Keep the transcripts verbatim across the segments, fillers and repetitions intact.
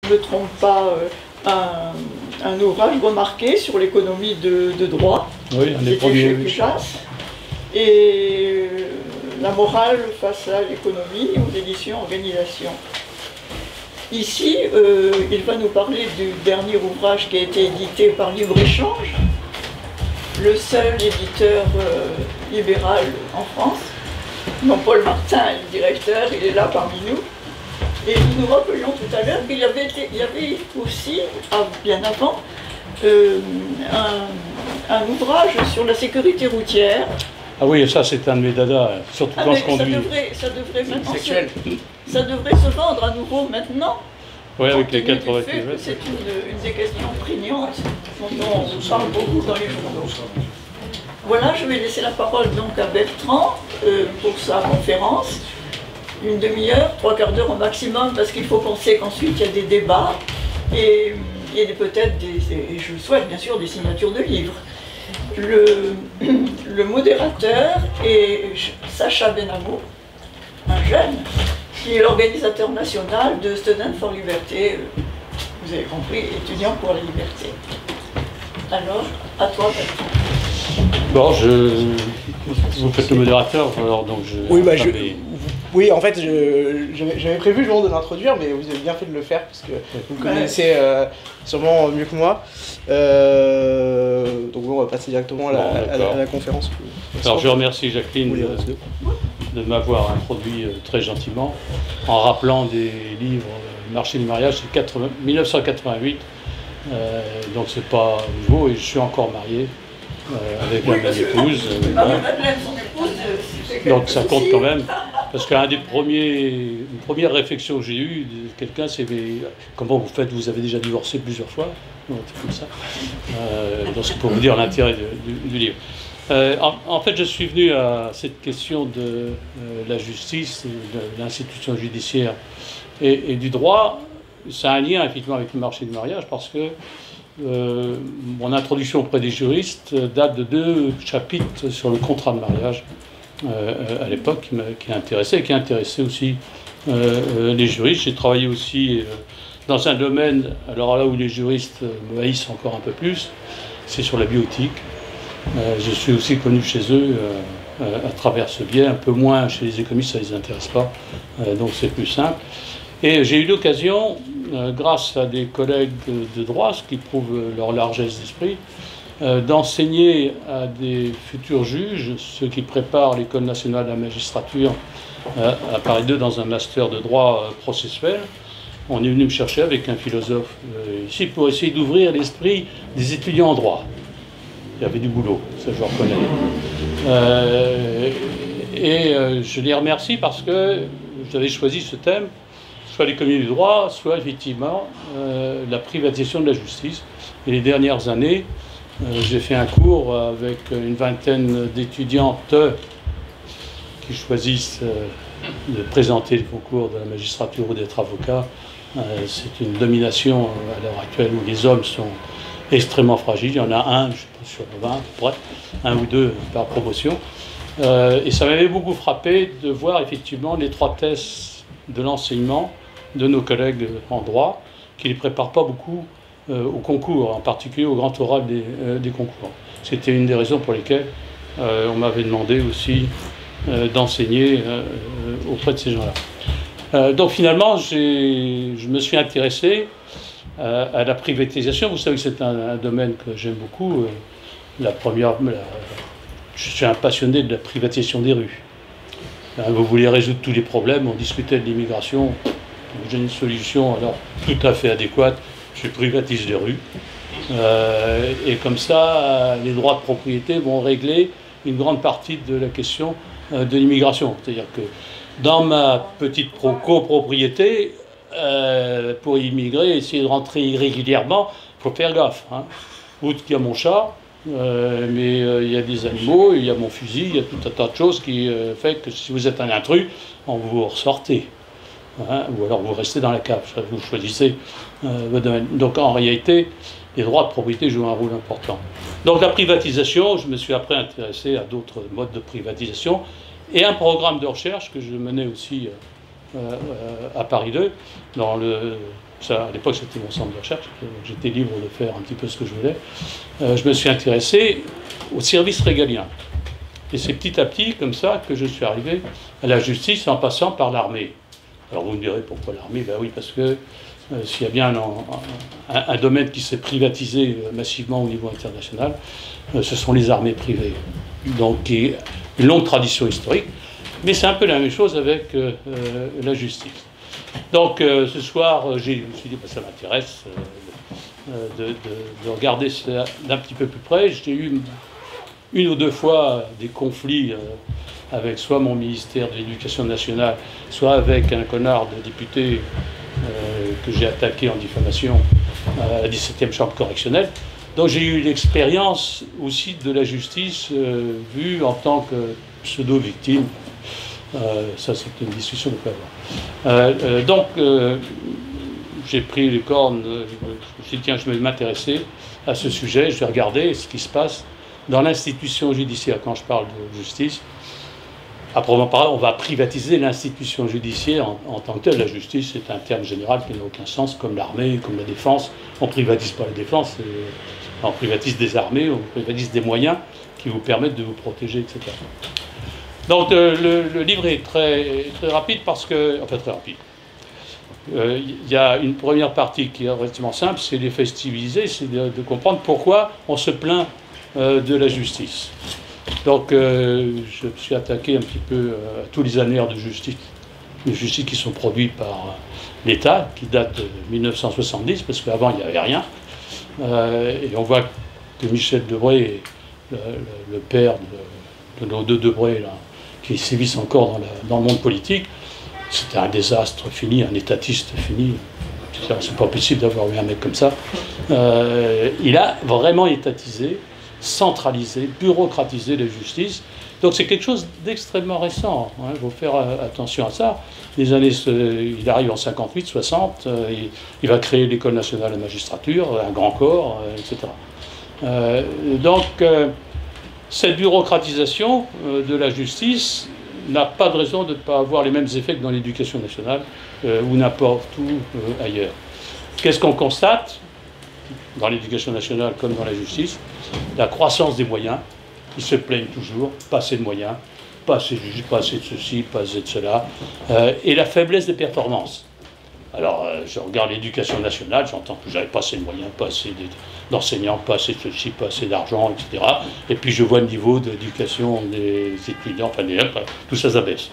je ne me trompe pas, un, un ouvrage remarqué sur l'économie de, de droit, oui, un des premiers, oui. Et euh, la morale face à l'économie, aux éditions Organisation. Ici, euh, il va nous parler du dernier ouvrage qui a été édité par Libre-Échange, le seul éditeur euh, libéral en France. Non, Paul Martin est le directeur, il est là parmi nous. Et nous nous rappelions tout à l'heure qu'il y avait, été, il y avait aussi, ah, bien avant, euh, un, un ouvrage sur la sécurité routière. Ah oui, ça c'est un de mes dadas, surtout ah, quand je conduis. Ça devrait, ça devrait maintenant se, ça devrait se vendre à nouveau maintenant. Oui, avec les quatre-vingts kilomètres. C'est une, une des questions prégnantes dont on parle beaucoup dans les journaux. Voilà, je vais laisser la parole donc à Bertrand euh, pour sa conférence. Une demi-heure, trois quarts d'heure au maximum, parce qu'il faut penser qu'ensuite il y a des débats et, et peut-être, des, et je le souhaite bien sûr, des signatures de livres. Le, le modérateur est Sacha Benamou, un jeune, qui est l'organisateur national de Students for Liberté, vous avez compris, étudiants pour la liberté. Alors, à toi Bertrand. Bon, je... vous faites le modérateur, alors donc je... Oui, bah, je... oui en fait, j'avais prévu justement de l'introduire, mais vous avez bien fait de le faire, parce que vous me connaissez euh, sûrement mieux que moi. Euh, donc bon, on va passer directement à la, bon, à la, à la conférence. Alors je remercie Jacqueline de, de m'avoir introduit très gentiment, en rappelant des livres. Marché du mariage, c'est mille neuf cent quatre-vingt-huit, euh, donc c'est pas nouveau, et je suis encore marié. Euh, avec oui, ma épouse, euh, donc ça compte quand même, parce qu'un des premiers, une première réflexion que j'ai eue de quelqu'un, c'est comment vous faites, vous avez déjà divorcé plusieurs fois, non, c'est comme ça, euh, donc c'est pour vous dire l'intérêt du, du livre. Euh, en, en fait, je suis venu à cette question de euh, la justice, de l'institution judiciaire et, et du droit. Ça a un lien effectivement avec le marché du mariage, parce que Euh, mon introduction auprès des juristes date de deux chapitres sur le contrat de mariage euh, à l'époque qui, qui intéressait et qui intéressait aussi euh, les juristes. J'ai travaillé aussi euh, dans un domaine, alors là où les juristes me haïssent encore un peu plus, c'est sur la bioéthique. Euh, je suis aussi connu chez eux euh, à travers ce biais, un peu moins chez les économistes, ça ne les intéresse pas, euh, donc c'est plus simple. Et j'ai eu l'occasion, euh, grâce à des collègues de droit, ce qui prouve leur largesse d'esprit, euh, d'enseigner à des futurs juges, ceux qui préparent l'École nationale de la magistrature euh, à Paris deux dans un master de droit euh, processuel. On est venu me chercher avec un philosophe euh, ici pour essayer d'ouvrir l'esprit des étudiants en droit. Il y avait du boulot, ça je le reconnais. Euh, et euh, je les remercie parce que j'avais choisi ce thème, soit l'économie du droit, soit effectivement euh, la privatisation de la justice. Et les dernières années, euh, j'ai fait un cours avec une vingtaine d'étudiantes qui choisissent euh, de présenter le concours de la magistrature ou d'être avocat. Euh, c'est une domination à l'heure actuelle où les hommes sont extrêmement fragiles. Il y en a un, je pense, sur vingt, près, un ou deux par promotion. Euh, et ça m'avait beaucoup frappé de voir effectivement l'étroitesse de l'enseignement de nos collègues en droit, qui ne les préparent pas beaucoup euh, au concours, en particulier au grand oral des, euh, des concours. C'était une des raisons pour lesquelles euh, on m'avait demandé aussi euh, d'enseigner euh, auprès de ces gens-là. Euh, donc finalement, je me suis intéressé euh, à la privatisation. Vous savez que c'est un, un domaine que j'aime beaucoup. Euh, la première, la, je suis un passionné de la privatisation des rues. Vous voulez résoudre tous les problèmes, on discutait de l'immigration. J'ai une solution alors tout à fait adéquate, je privatise les rues. Euh, et comme ça, les droits de propriété vont régler une grande partie de la question euh, de l'immigration. C'est-à-dire que dans ma petite copropriété, euh, pour immigrer, essayer de rentrer irrégulièrement, il faut faire gaffe. Hein. Outre qu'il y a mon chat, euh, mais euh, il y a des animaux, il y a mon fusil, il y a tout un tas de choses qui euh, fait que si vous êtes un intrus, on vous ressortez. Hein, ou alors vous restez dans la cave, vous choisissez euh, votre domaine. Donc en réalité, les droits de propriété jouent un rôle important. Donc la privatisation, je me suis après intéressé à d'autres modes de privatisation et un programme de recherche que je menais aussi euh, euh, à Paris deux, dans le ça, à l'époque c'était mon centre de recherche, j'étais libre de faire un petit peu ce que je voulais, euh, je me suis intéressé au service régalien. Et c'est petit à petit, comme ça, que je suis arrivé à la justice en passant par l'armée. Alors vous me direz pourquoi l'armée? Ben oui, parce que euh, s'il y a bien un, un, un domaine qui s'est privatisé massivement au niveau international, euh, ce sont les armées privées. Donc, qui est une longue tradition historique, mais c'est un peu la même chose avec euh, euh, la justice. Donc euh, ce soir, euh, je me suis dit, bah, ça m'intéresse euh, de, de, de regarder ça d'un petit peu plus près. J'ai eu une, une ou deux fois des conflits euh, avec soit mon ministère de l'Éducation nationale, soit avec un connard de député euh, que j'ai attaqué en diffamation à la dix-septième chambre correctionnelle. Donc j'ai eu l'expérience aussi de la justice euh, vue en tant que pseudo-victime. Euh, ça, c'est une discussion de pas avoir. Euh, euh, donc, euh, j'ai pris les cornes, euh, je me suis dit, tiens, je vais m'intéresser à ce sujet, je vais regarder ce qui se passe dans l'institution judiciaire. Quand je parle de justice, à proprement parler, on va privatiser l'institution judiciaire en, en tant que telle. La justice, c'est un terme général qui n'a aucun sens, comme l'armée, comme la défense. On ne privatise pas la défense, on privatise des armées, on privatise des moyens qui vous permettent de vous protéger, et cetera. Donc euh, le, le livre est très, très rapide parce que... Enfin, très rapide. Il euh, y a une première partie qui est relativement simple, c'est les festiviser, c'est de, de comprendre pourquoi on se plaint euh, de la justice. Donc euh, je me suis attaqué un petit peu euh, à tous les annuaires de justice, de justice qui sont produits par euh, l'État, qui datent de mille neuf cent soixante-dix, parce qu'avant il n'y avait rien. Euh, et on voit que Michel Debré, le, le, le père de, de nos deux Debré, là, qui sévissent encore dans, la, dans le monde politique, c'était un désastre fini, un étatiste fini. C'est pas possible d'avoir eu un mec comme ça. Euh, il a vraiment étatisé, centralisé, bureaucratisé la justice. Donc c'est quelque chose d'extrêmement récent. Il hein, faut faire euh, attention à ça. Les années, euh, il arrive en cinquante-huit, soixante, euh, il, il va créer l'École nationale de magistrature, un grand corps, euh, et cetera. Euh, donc euh, cette bureaucratisation euh, de la justice n'a pas de raison de ne pas avoir les mêmes effets que dans l'éducation nationale euh, ou n'importe où euh, ailleurs. Qu'est-ce qu'on constate dans l'éducation nationale comme dans la justice? La croissance des moyens. Ils se plaignent toujours, pas assez de moyens, pas assez de juges, pas assez de ceci, pas assez de cela, euh, et la faiblesse des performances. Alors, euh, je regarde l'éducation nationale, j'entends que j'avais pas assez de moyens, pas assez d'enseignants, pas assez de ceci, pas assez d'argent, et cetera. Et puis je vois le niveau d'éducation des étudiants, enfin, des, tout ça, ça baisse.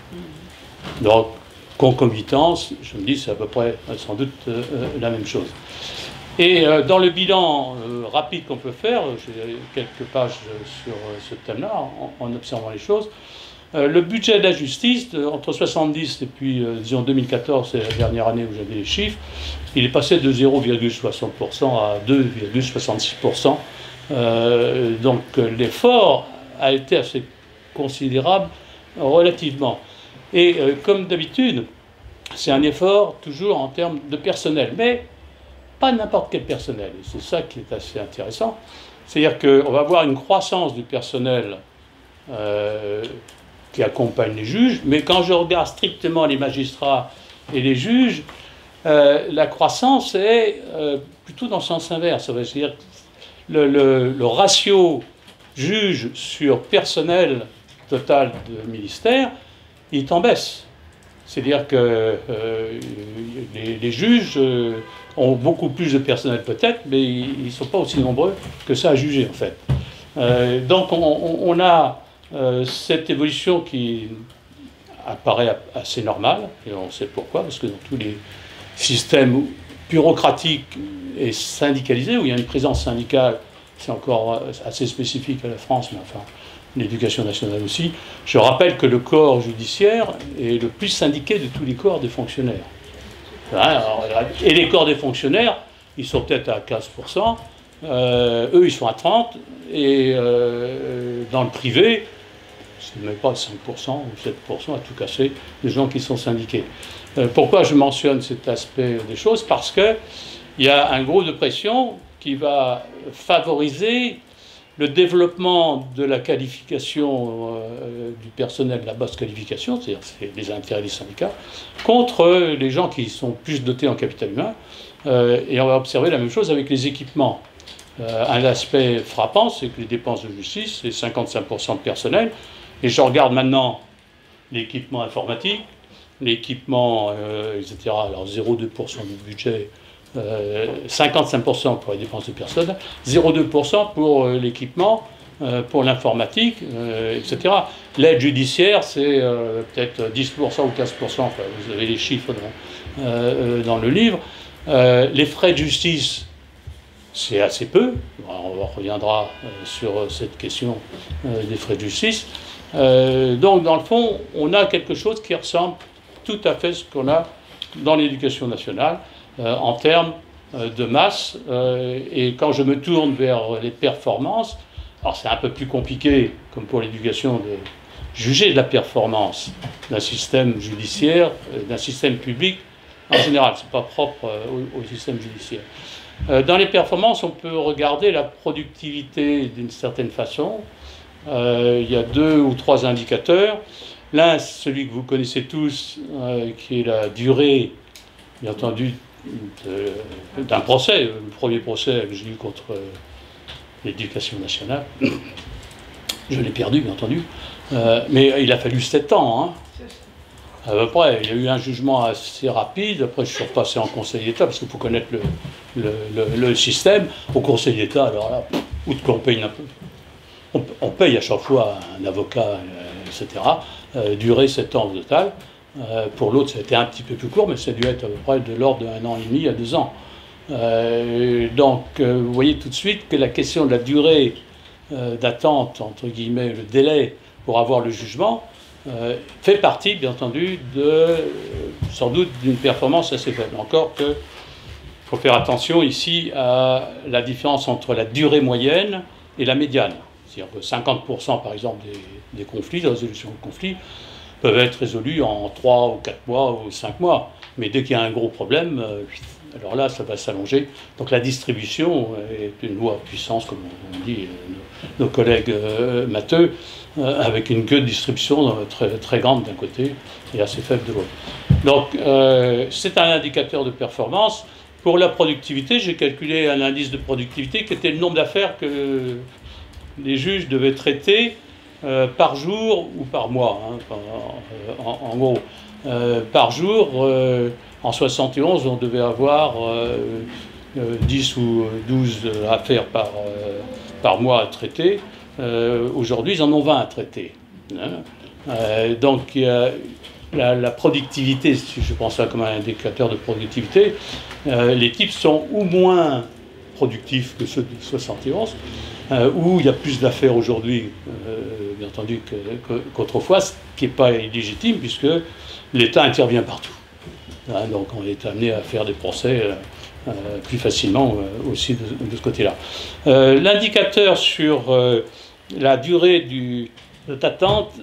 Donc, concomitance, je me dis, c'est à peu près, sans doute, euh, la même chose. Et euh, dans le bilan euh, rapide qu'on peut faire, j'ai quelques pages sur euh, ce thème-là, en, en observant les choses. Euh, le budget de la justice, de, entre soixante-dix et puis, euh, disons, deux mille quatorze, c'est la dernière année où j'avais les chiffres, il est passé de zéro virgule soixante pour cent à deux virgule soixante-six pour cent. Euh, donc euh, l'effort a été assez considérable relativement. Et euh, comme d'habitude, c'est un effort toujours en termes de personnel, mais pas n'importe quel personnel. Et c'est ça qui est assez intéressant. C'est-à-dire qu'on va avoir une croissance du personnel euh, qui accompagne les juges, mais quand je regarde strictement les magistrats et les juges, euh, la croissance est euh, plutôt dans le sens inverse. C'est-à-dire le, le, le ratio juge sur personnel total de ministère, il est en baisse. C'est-à-dire que euh, les, les juges euh, ont beaucoup plus de personnel peut-être, mais ils ne sont pas aussi nombreux que ça à juger en fait. Euh, donc on, on a euh, cette évolution qui apparaît assez normale, et on sait pourquoi, parce que dans tous les systèmes bureaucratiques et syndicalisés, où il y a une présence syndicale, c'est encore assez spécifique à la France, mais enfin l'éducation nationale aussi, je rappelle que le corps judiciaire est le plus syndiqué de tous les corps des fonctionnaires. Alors, et les corps des fonctionnaires, ils sont peut-être à quinze pour cent, euh, eux ils sont à trente pour cent, et euh, dans le privé, c'est même pas cinq pour cent ou sept pour cent à tout casser, les gens qui sont syndiqués. Euh, pourquoi je mentionne cet aspect des choses? Parce qu'il y a un groupe de pression qui va favoriser le développement de la qualification euh, du personnel de la basse qualification, c'est-à-dire les intérêts des syndicats, contre les gens qui sont plus dotés en capital humain. Euh, et on va observer la même chose avec les équipements. Euh, un aspect frappant, c'est que les dépenses de justice, c'est cinquante-cinq pour cent de personnel. Et je regarde maintenant l'équipement informatique, l'équipement, euh, et cetera. Alors zéro virgule deux pour cent du budget, euh, cinquante-cinq pour cent pour les dépenses de personnel, zéro virgule deux pour cent pour euh, l'équipement, euh, pour l'informatique, euh, et cetera. L'aide judiciaire, c'est euh, peut-être dix pour cent ou quinze pour cent, enfin, vous avez les chiffres dans, euh, dans le livre. Euh, les frais de justice, c'est assez peu. On reviendra euh, sur cette question euh, des frais de justice. Euh, donc, dans le fond, on a quelque chose qui ressemble tout à fait à ce qu'on a dans l'éducation nationale euh, en termes euh, de masse. Euh, et quand je me tourne vers les performances, alors c'est un peu plus compliqué, comme pour l'éducation, de juger de la performance d'un système judiciaire, euh, d'un système public en général. Ce n'est pas propre euh, au, au système judiciaire. Euh, dans les performances, on peut regarder la productivité d'une certaine façon. Euh, il y a deux ou trois indicateurs. L'un, celui que vous connaissez tous, euh, qui est la durée, bien entendu, d'un procès. Le premier procès que j'ai eu contre euh, l'éducation nationale, je l'ai perdu, bien entendu. Euh, mais il a fallu sept ans, hein. À peu près, il y a eu un jugement assez rapide. Après, je suis repassé en Conseil d'État, parce qu'il faut connaître le, le, le, le système. Au Conseil d'État, alors là, outre qu'on paye, on, on paye à chaque fois un avocat, euh, et cetera. Euh, durée sept ans au total. Euh, pour l'autre, ça a été un petit peu plus court, mais ça a dû être à peu près de l'ordre d'un an et demi à deux ans. Euh, donc, euh, vous voyez tout de suite que la question de la durée euh, d'attente, entre guillemets, le délai pour avoir le jugement, Euh, fait partie, bien entendu, de, euh, sans doute d'une performance assez faible. Encore que, il faut faire attention ici à la différence entre la durée moyenne et la médiane. C'est-à-dire que cinquante pour cent, par exemple, des, des conflits, des résolutions de conflits, peuvent être résolus en trois ou quatre mois ou cinq mois. Mais dès qu'il y a un gros problème, euh, alors là, ça va s'allonger. Donc la distribution est une loi à puissance, comme on dit euh, nos, nos collègues euh, matheux, euh, avec une queue de distribution très, très grande d'un côté et assez faible de l'autre. Donc euh, c'est un indicateur de performance. Pour la productivité, j'ai calculé un indice de productivité qui était le nombre d'affaires que les juges devaient traiter euh, par jour ou par mois, hein, en, en, en gros. Euh, par jour, euh, en soixante et onze, on devait avoir euh, euh, dix ou douze affaires par, euh, par mois à traiter. Euh, Aujourd'hui, ils en ont vingt à traiter. Hein. Euh, donc, il y a la, la productivité, si je pense ça comme un indicateur de productivité, euh, les types sont ou moins productifs que ceux de soixante et onze, euh, où il y a plus d'affaires aujourd'hui, euh, bien entendu, qu'autrefois, que, ce qui n'est pas illégitime, puisque l'État intervient partout. Hein, donc on est amené à faire des procès euh, euh, plus facilement euh, aussi de, de ce côté-là. Euh, L'indicateur sur euh, la durée du, de l'attente,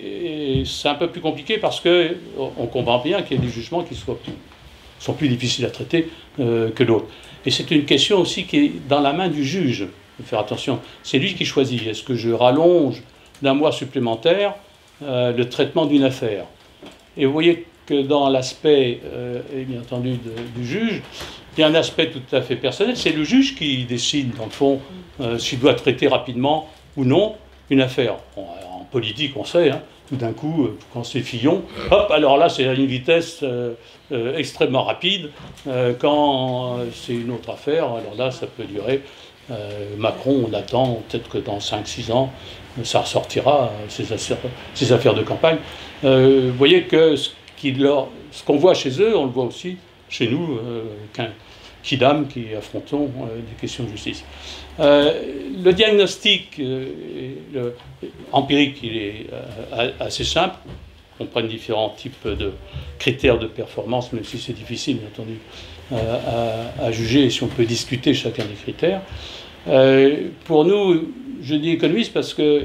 c'est un peu plus compliqué parce qu'on comprend bien qu'il y a des jugements qui soient, sont plus difficiles à traiter euh, que d'autres. Et c'est une question aussi qui est dans la main du juge. Il faut faire attention. C'est lui qui choisit. Est-ce que je rallonge d'un mois supplémentaire euh, le traitement d'une affaire? Et vous voyez que dans l'aspect, euh, bien entendu, de, du juge, il y a un aspect tout à fait personnel. C'est le juge qui décide, dans le fond, euh, s'il doit traiter rapidement ou non une affaire. Bon, en politique, on sait, hein, tout d'un coup, quand c'est Fillon, hop, alors là, c'est à une vitesse euh, euh, extrêmement rapide. Euh, quand c'est une autre affaire, alors là, ça peut durer. Euh, Macron, on attend, peut-être que dans cinq six ans, ça ressortira, ces affaires, ces affaires de campagne. Euh, vous voyez que ce Ce qu'on voit chez eux, on le voit aussi chez nous, euh, Kidam, qui affrontons euh, des questions de justice. Euh, le diagnostic euh, le, empirique, il est euh, assez simple. On prend différents types de critères de performance, même si c'est difficile, bien entendu, euh, à, à juger, si on peut discuter chacun des critères. Euh, pour nous, je dis économiste parce que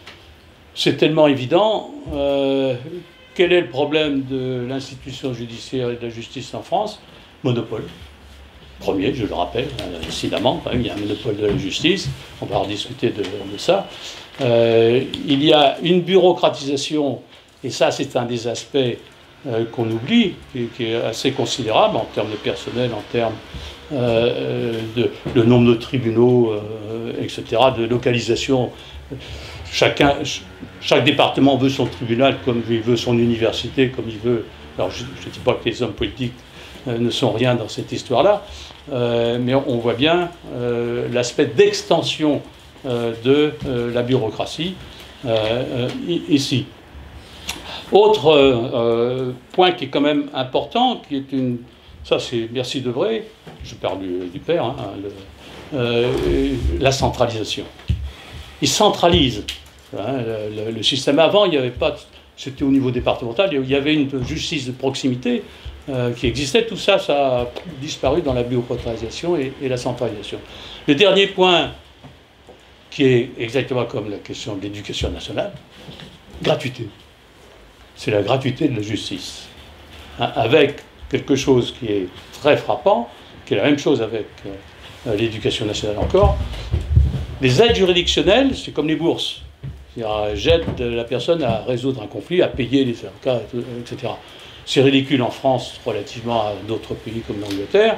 c'est tellement évident. Euh, Quel est le problème de l'institution judiciaire et de la justice en France? Monopole. premier, je le rappelle, euh, incidemment, quand même, il y a un monopole de la justice, on va en discuter de, de ça. Euh, il y a une bureaucratisation, et ça c'est un des aspects euh, qu'on oublie, qui, qui est assez considérable en termes de personnel, en termes euh, de le nombre de tribunaux, euh, et cetera, de localisation. Chacun, chaque département veut son tribunal comme il veut son université, comme il veut. Alors je ne dis pas que les hommes politiques euh, ne sont rien dans cette histoire-là, euh, mais on voit bien euh, l'aspect d'extension euh, de euh, la bureaucratie euh, euh, ici. Autre euh, point qui est quand même important, qui est une... Ça c'est Merci Debré, je parle du, du père, hein, le, euh, la centralisation. Il centralise. Hein, le, le système avant, il n'y avait pas, c'était au niveau départemental, il y avait une justice de proximité euh, qui existait. Tout ça, ça a disparu dans la bureaucratisation et, et la centralisation. Le dernier point, qui est exactement comme la question de l'éducation nationale, gratuité. C'est la gratuité de la justice. Hein, avec quelque chose qui est très frappant, qui est la même chose avec euh, l'éducation nationale encore. Les aides juridictionnelles, c'est comme les bourses. J'aide la personne à résoudre un conflit, à payer les avocats, et cetera. C'est ridicule en France relativement à d'autres pays comme l'Angleterre.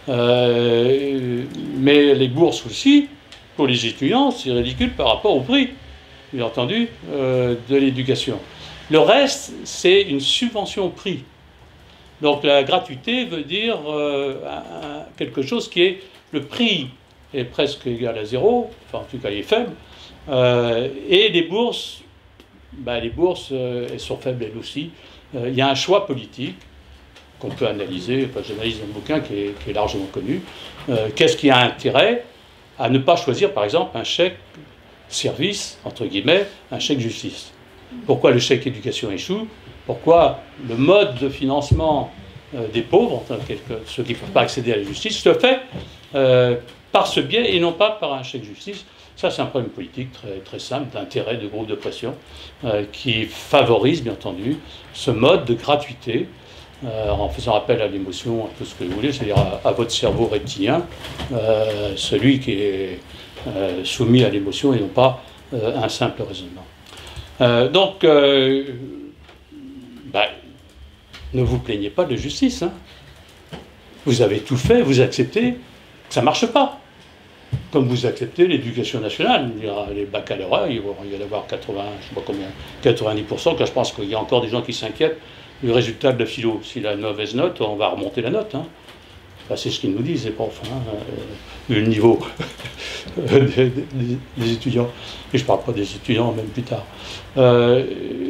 Euh, mais les bourses aussi, pour les étudiants, c'est ridicule par rapport au prix, bien entendu, euh, de l'éducation. Le reste, c'est une subvention au prix. Donc la gratuité veut dire euh, un, quelque chose qui est le prix est presque égal à zéro, enfin en tout cas il est faible, euh, et les bourses, ben, les bourses euh, elles sont faibles elles aussi. Euh, il y a un choix politique qu'on peut analyser, enfin, j'analyse dans le bouquin qui est, qui est largement connu. Euh, Qu'est-ce qui a intérêt à ne pas choisir par exemple un chèque service, entre guillemets, un chèque justice? Pourquoi le chèque éducation échoue? Pourquoi le mode de financement euh, des pauvres, ceux qui ne peuvent pas accéder à la justice, se fait euh, par ce biais et non pas par un chèque justice? Ça, c'est un problème politique très, très simple, d'intérêt de groupe de pression, euh, qui favorise, bien entendu, ce mode de gratuité, euh, en faisant appel à l'émotion, à tout ce que vous voulez, c'est-à-dire à, à votre cerveau reptilien, euh, celui qui est euh, soumis à l'émotion et non pas euh, un simple raisonnement. Euh, donc, euh, ben, ne vous plaignez pas de justice. Hein. Vous avez tout fait, vous acceptez que ça ne marche pas. Comme vous acceptez l'éducation nationale, il y aura les baccalauréats, il va y en avoir quatre-vingts, je sais pas combien, quatre-vingt-dix pour cent, car je pense qu'il y a encore des gens qui s'inquiètent du résultat de la philo. S'il a une mauvaise note, on va remonter la note. Hein. Enfin, c'est ce qu'ils nous disent, les profs, hein, euh, le niveau des, des, des étudiants. Et je ne parle pas des étudiants, même plus tard. Euh,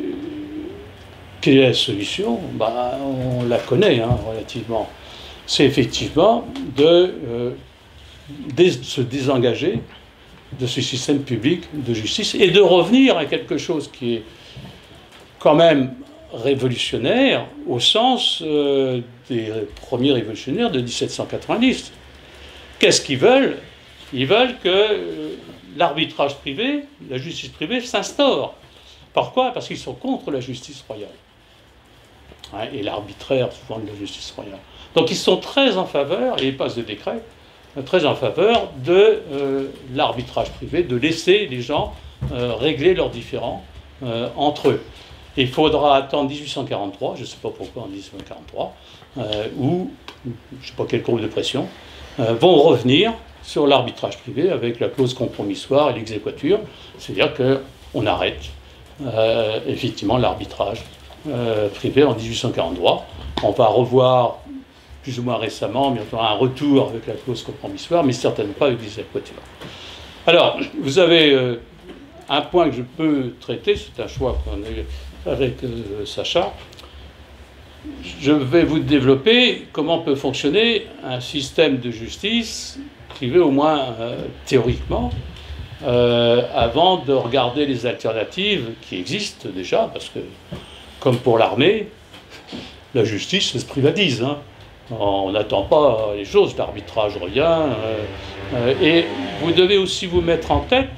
quelle est la solution? Ben, on la connaît hein, relativement. C'est effectivement de... Euh, de se désengager de ce système public de justice et de revenir à quelque chose qui est quand même révolutionnaire au sens euh, des premiers révolutionnaires de mille sept cent quatre-vingt-dix. Qu'est-ce qu'ils veulent? Ils veulent que euh, l'arbitrage privé, la justice privée s'instaure. Pourquoi? Parce qu'ils sont contre la justice royale. Hein, et l'arbitraire souvent de la justice royale. Donc ils sont très en faveur, et ils passent des décrets, très en faveur de euh, l'arbitrage privé, de laisser les gens euh, régler leurs différends euh, entre eux. Et il faudra attendre mille huit cent quarante-trois, je ne sais pas pourquoi en mille huit cent quarante-trois, euh, où, je ne sais pas quel groupe de pression, euh, vont revenir sur l'arbitrage privé avec la clause compromissoire et l'exéquatur, c'est-à-dire qu'on arrête euh, effectivement l'arbitrage euh, privé en mille huit cent quarante-trois. On va revoir plus ou moins récemment, mais on aura un retour avec la clause compromissoire, mais certainement pas avec les équateurs. Alors, vous avez euh, un point que je peux traiter, c'est un choix qu'on a eu avec euh, Sacha. Je vais vous développer comment peut fonctionner un système de justice privé, au moins euh, théoriquement, euh, avant de regarder les alternatives qui existent déjà, parce que, comme pour l'armée, la justice se privatise, hein. On n'attend pas les choses, l'arbitrage revient. Euh, euh, et vous devez aussi vous mettre en tête,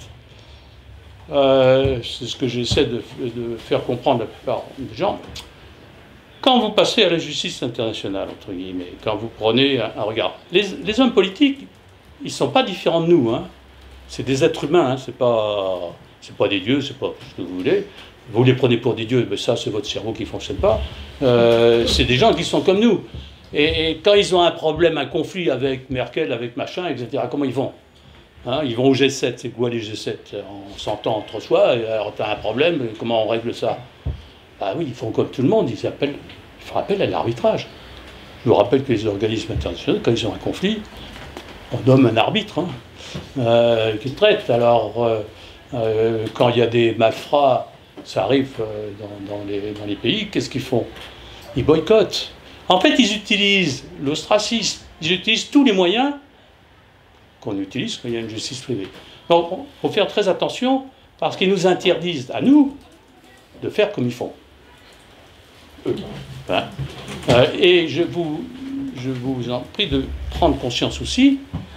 euh, c'est ce que j'essaie de, de faire comprendre à la plupart des gens, Quand vous passez à la justice internationale, entre guillemets, quand vous prenez un, un regard, les, les hommes politiques, ils ne sont pas différents de nous. Hein. C'est des êtres humains, hein. C'est pas, c'est pas des dieux, c'est pas ce que vous voulez. Vous les prenez pour des dieux, mais ça, c'est votre cerveau qui ne fonctionne pas. Euh, c'est des gens qui sont comme nous. Et, et quand ils ont un problème, un conflit avec Merkel, avec machin, et cetera, comment ils vont? Hein, ils vont au G sept, c'est quoi les G sept? On s'entend entre soi, et alors tu as un problème, comment on règle ça? Ah oui, ils font comme tout le monde, ils, appellent, ils font appel à l'arbitrage. Je vous rappelle que les organismes internationaux, quand ils ont un conflit, on nomme un arbitre hein, euh, qui traite. Alors, euh, euh, quand il y a des malfrats, ça arrive euh, dans, dans, les, dans les pays, qu'est-ce qu'ils font? Ils boycottent. En fait, ils utilisent l'ostracisme, ils utilisent tous les moyens qu'on utilise quand il y a une justice privée. Donc, il faut faire très attention, parce qu'ils nous interdisent, à nous, de faire comme ils font. Eux. Hein. Euh, et je vous, je vous en prie de prendre conscience aussi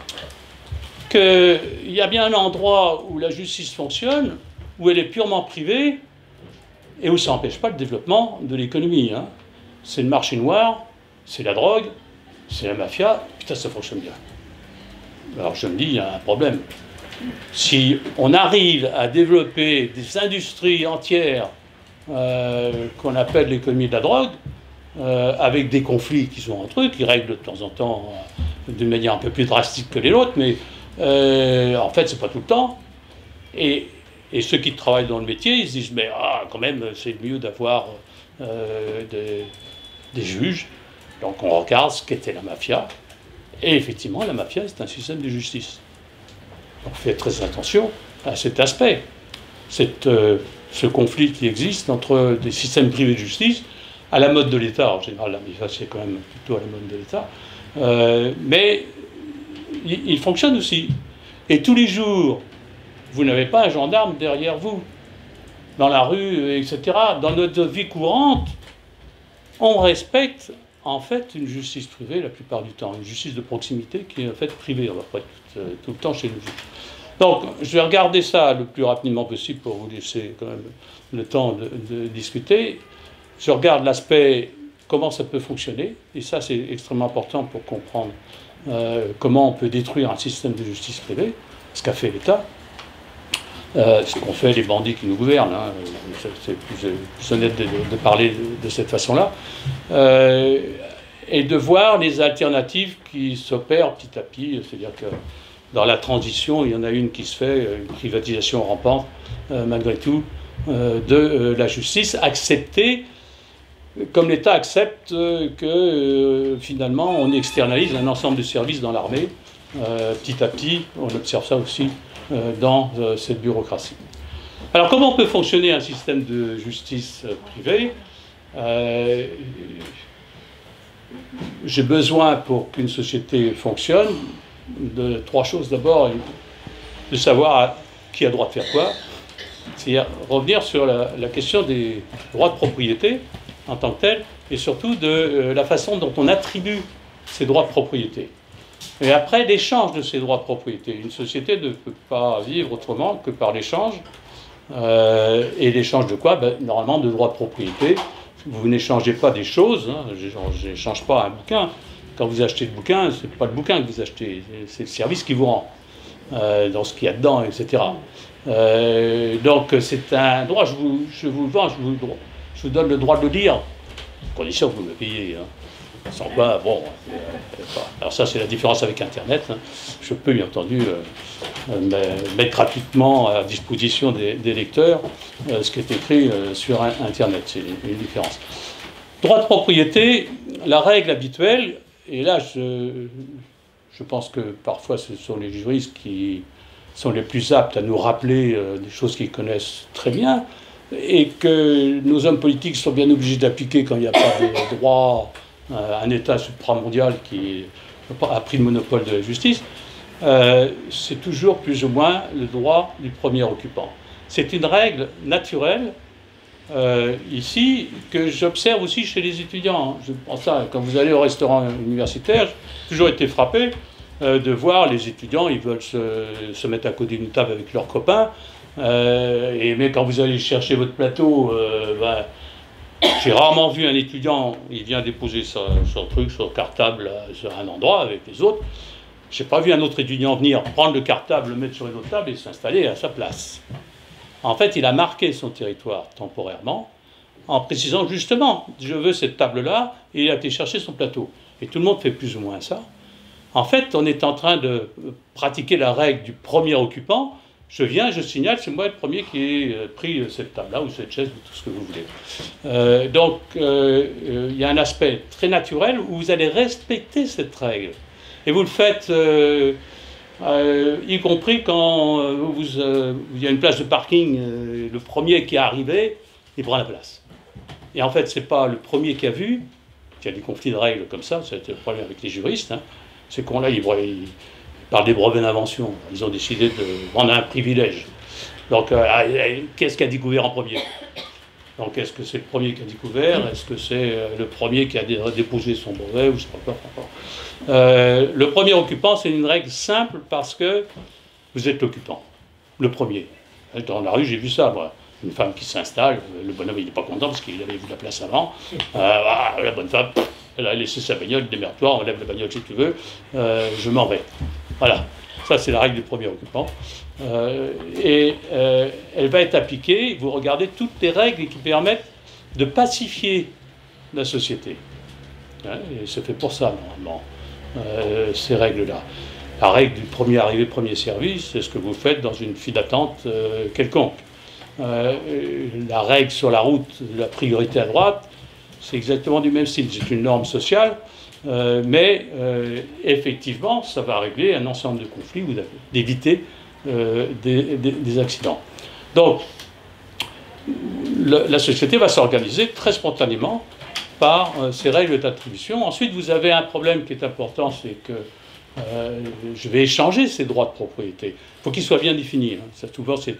qu'il y a bien un endroit où la justice fonctionne, où elle est purement privée, et où ça n'empêche pas le développement de l'économie. Hein. C'est le marché noir, c'est la drogue, c'est la mafia, putain, ça fonctionne bien. Alors je me dis, il y a un problème. Si on arrive à développer des industries entières euh, qu'on appelle l'économie de la drogue, euh, avec des conflits qui sont entre eux, qui règlent de temps en temps euh, d'une manière un peu plus drastique que les autres, mais euh, en fait, c'est pas tout le temps. Et, et ceux qui travaillent dans le métier, ils se disent, mais ah, quand même, c'est mieux d'avoir euh, des, des juges. Donc on regarde ce qu'était la mafia. Et effectivement, la mafia, c'est un système de justice. Donc faites très attention à cet aspect. Cette, euh, ce conflit qui existe entre des systèmes privés de justice, à la mode de l'État, en général, la mafia, c'est quand même plutôt à la mode de l'État, euh, mais il, il fonctionne aussi. Et tous les jours, vous n'avez pas un gendarme derrière vous, dans la rue, et cetera. Dans notre vie courante, on respecte en fait une justice privée la plupart du temps, une justice de proximité qui est en fait privée, on va pas être tout, euh, tout le temps chez nous. Donc je vais regarder ça le plus rapidement possible pour vous laisser quand même le temps de, de discuter. Je regarde l'aspect, comment ça peut fonctionner, et ça c'est extrêmement important pour comprendre euh, comment on peut détruire un système de justice privée, ce qu'a fait l'État, euh, ce qu'ont fait les bandits qui nous gouvernent, hein. C'est plus, plus honnête de, de parler de, de cette façon-là, euh, et de voir les alternatives qui s'opèrent petit à petit, c'est-à-dire que dans la transition, il y en a une qui se fait, une privatisation rampante, euh, malgré tout, euh, de euh, la justice, acceptée, comme l'État accepte euh, que euh, finalement on externalise un ensemble de services dans l'armée, euh, petit à petit, on observe ça aussi euh, dans euh, cette bureaucratie. Alors comment peut fonctionner un système de justice euh, privée? euh, J'ai besoin, pour qu'une société fonctionne, de trois choses. D'abord, de savoir qui a le droit de faire quoi, c'est-à-dire revenir sur la, la question des droits de propriété en tant que tel, et surtout de euh, la façon dont on attribue ces droits de propriété. Et après, l'échange de ces droits de propriété. Une société ne peut pas vivre autrement que par l'échange. Euh, et l'échange de quoi? Ben, normalement, de droits de propriété. Vous n'échangez pas des choses, hein. Je n'échange pas un bouquin. Quand vous achetez le bouquin, ce n'est pas le bouquin que vous achetez, c'est le service qui vous rend, euh, dans ce qu'il y a dedans, et cetera. Euh, donc c'est un droit, je vous, je vous le vends, je vous, je vous donne le droit de le lire, à condition que vous me payez. Hein. Sans quoi, bon, euh, alors ça c'est la différence avec Internet. Hein. Je peux bien entendu euh, mettre gratuitement à disposition des, des lecteurs euh, ce qui est écrit euh, sur Internet, c'est une différence. Droit de propriété, la règle habituelle, et là je, je pense que parfois ce sont les juristes qui sont les plus aptes à nous rappeler euh, des choses qu'ils connaissent très bien, et que nos hommes politiques sont bien obligés d'appliquer quand il n'y a pas de droit, euh, un État supramondial qui a pris le monopole de la justice, euh, c'est toujours plus ou moins le droit du premier occupant. C'est une règle naturelle, euh, ici, que j'observe aussi chez les étudiants. Je pense ça, quand vous allez au restaurant universitaire, j'ai toujours été frappé euh, de voir les étudiants, ils veulent se, se mettre à côté d'une table avec leurs copains, euh, et mais quand vous allez chercher votre plateau, euh, ben, J'ai rarement vu un étudiant, il vient déposer son, son truc, son cartable sur un endroit avec les autres. Je n'ai pas vu un autre étudiant venir prendre le cartable, le mettre sur une autre table et s'installer à sa place. En fait, il a marqué son territoire temporairement en précisant justement, je veux cette table-là, et il a été chercher son plateau. Et tout le monde fait plus ou moins ça. En fait, on est en train de pratiquer la règle du premier occupant. Je viens, je signale, c'est moi le premier qui ai pris cette table-là, ou cette chaise, ou tout ce que vous voulez. Euh, donc, euh, euh, il y a un aspect très naturel où vous allez respecter cette règle. Et vous le faites, euh, euh, y compris quand euh, vous, euh, il y a une place de parking, euh, le premier qui est arrivé, il prend la place. Et en fait, ce n'est pas le premier qui a vu, il y a des conflits de règles comme ça, c'est le problème avec les juristes, hein. Ces cons-là, ils, ils parlent des brevets d'invention, ils ont décidé de prendre un privilège. Donc, euh, qu'est-ce qui a découvert en premier? Donc, est-ce que c'est le premier qui a découvert? Est-ce que c'est le premier qui a déposé son brevet? Ou je ne sais pas encore. Euh, le premier occupant, c'est une règle simple parce que vous êtes l'occupant, le premier. Dans la rue, j'ai vu ça, moi. Une femme qui s'installe, le bonhomme il n'est pas content parce qu'il avait vu la place avant. Euh, ah, la bonne femme, elle a laissé sa bagnole, démerde-toi, enlève la bagnole si tu veux, euh, je m'en vais. Voilà, ça c'est la règle du premier occupant. Euh, et euh, elle va être appliquée, vous regardez toutes les règles qui permettent de pacifier la société. Hein, et c'est fait pour ça, normalement, euh, ces règles-là. La règle du premier arrivé, premier servi, c'est ce que vous faites dans une file d'attente euh, quelconque. Euh, la règle sur la route, la priorité à droite, c'est exactement du même style. C'est une norme sociale, euh, mais euh, effectivement, ça va régler un ensemble de conflits ou d'éviter euh, des, des, des accidents. Donc, le, la société va s'organiser très spontanément par euh, ces règles d'attribution. Ensuite, vous avez un problème qui est important, c'est que euh, je vais échanger ces droits de propriété. Il faut qu'ils soient bien définis. Hein. Ça, souvent, c'est...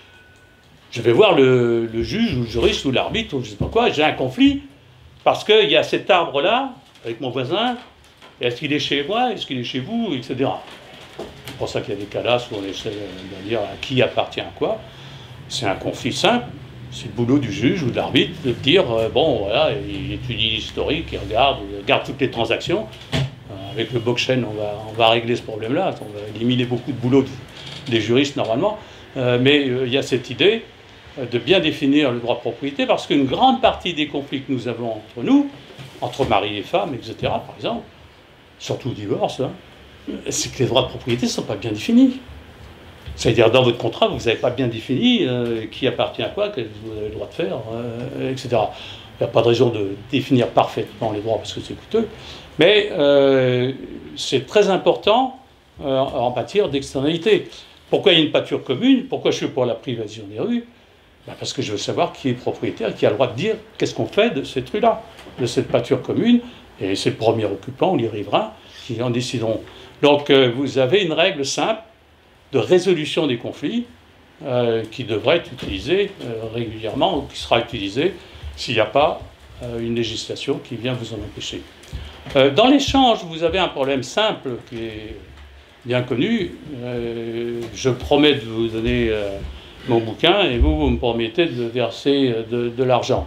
Je vais voir le, le juge ou le juriste ou l'arbitre ou je ne sais pas quoi, j'ai un conflit parce qu'il y a cet arbre-là avec mon voisin, est-ce qu'il est chez moi, est-ce qu'il est chez vous, et cetera. C'est pour ça qu'il y a des cas là où on essaie de dire à qui appartient à quoi. C'est un conflit simple, c'est le boulot du juge ou de l'arbitre de dire, euh, bon voilà, il étudie l'historique, il regarde, il regarde toutes les transactions. Euh, avec le blockchain, on va, on va régler ce problème-là, on va éliminer beaucoup de boulot des juristes normalement, euh, mais euh, il y a cette idée de bien définir le droit de propriété, parce qu'une grande partie des conflits que nous avons entre nous, entre mari et femme, et cetera, par exemple, surtout au divorce, hein, c'est que les droits de propriété ne sont pas bien définis. C'est-à-dire, dans votre contrat, vous n'avez pas bien défini euh, qui appartient à quoi, que vous avez le droit de faire, euh, et cetera. Il n'y a pas de raison de définir parfaitement les droits, parce que c'est coûteux, mais euh, c'est très important euh, en matière d'externalité. Pourquoi il y a une pâture commune? Pourquoi je suis pour la privation des rues? Ben parce que je veux savoir qui est propriétaire, qui a le droit de dire qu'est-ce qu'on fait de cette rue-là, de cette pâture commune, et c'est le premier occupant ou les riverains qui en décideront. Donc euh, vous avez une règle simple de résolution des conflits euh, qui devrait être utilisée euh, régulièrement, ou qui sera utilisée s'il n'y a pas euh, une législation qui vient vous en empêcher. Euh, dans l'échange, vous avez un problème simple qui est bien connu. Euh, je promets de vous donner euh, mon bouquin et vous, vous me promettez de verser de, de l'argent.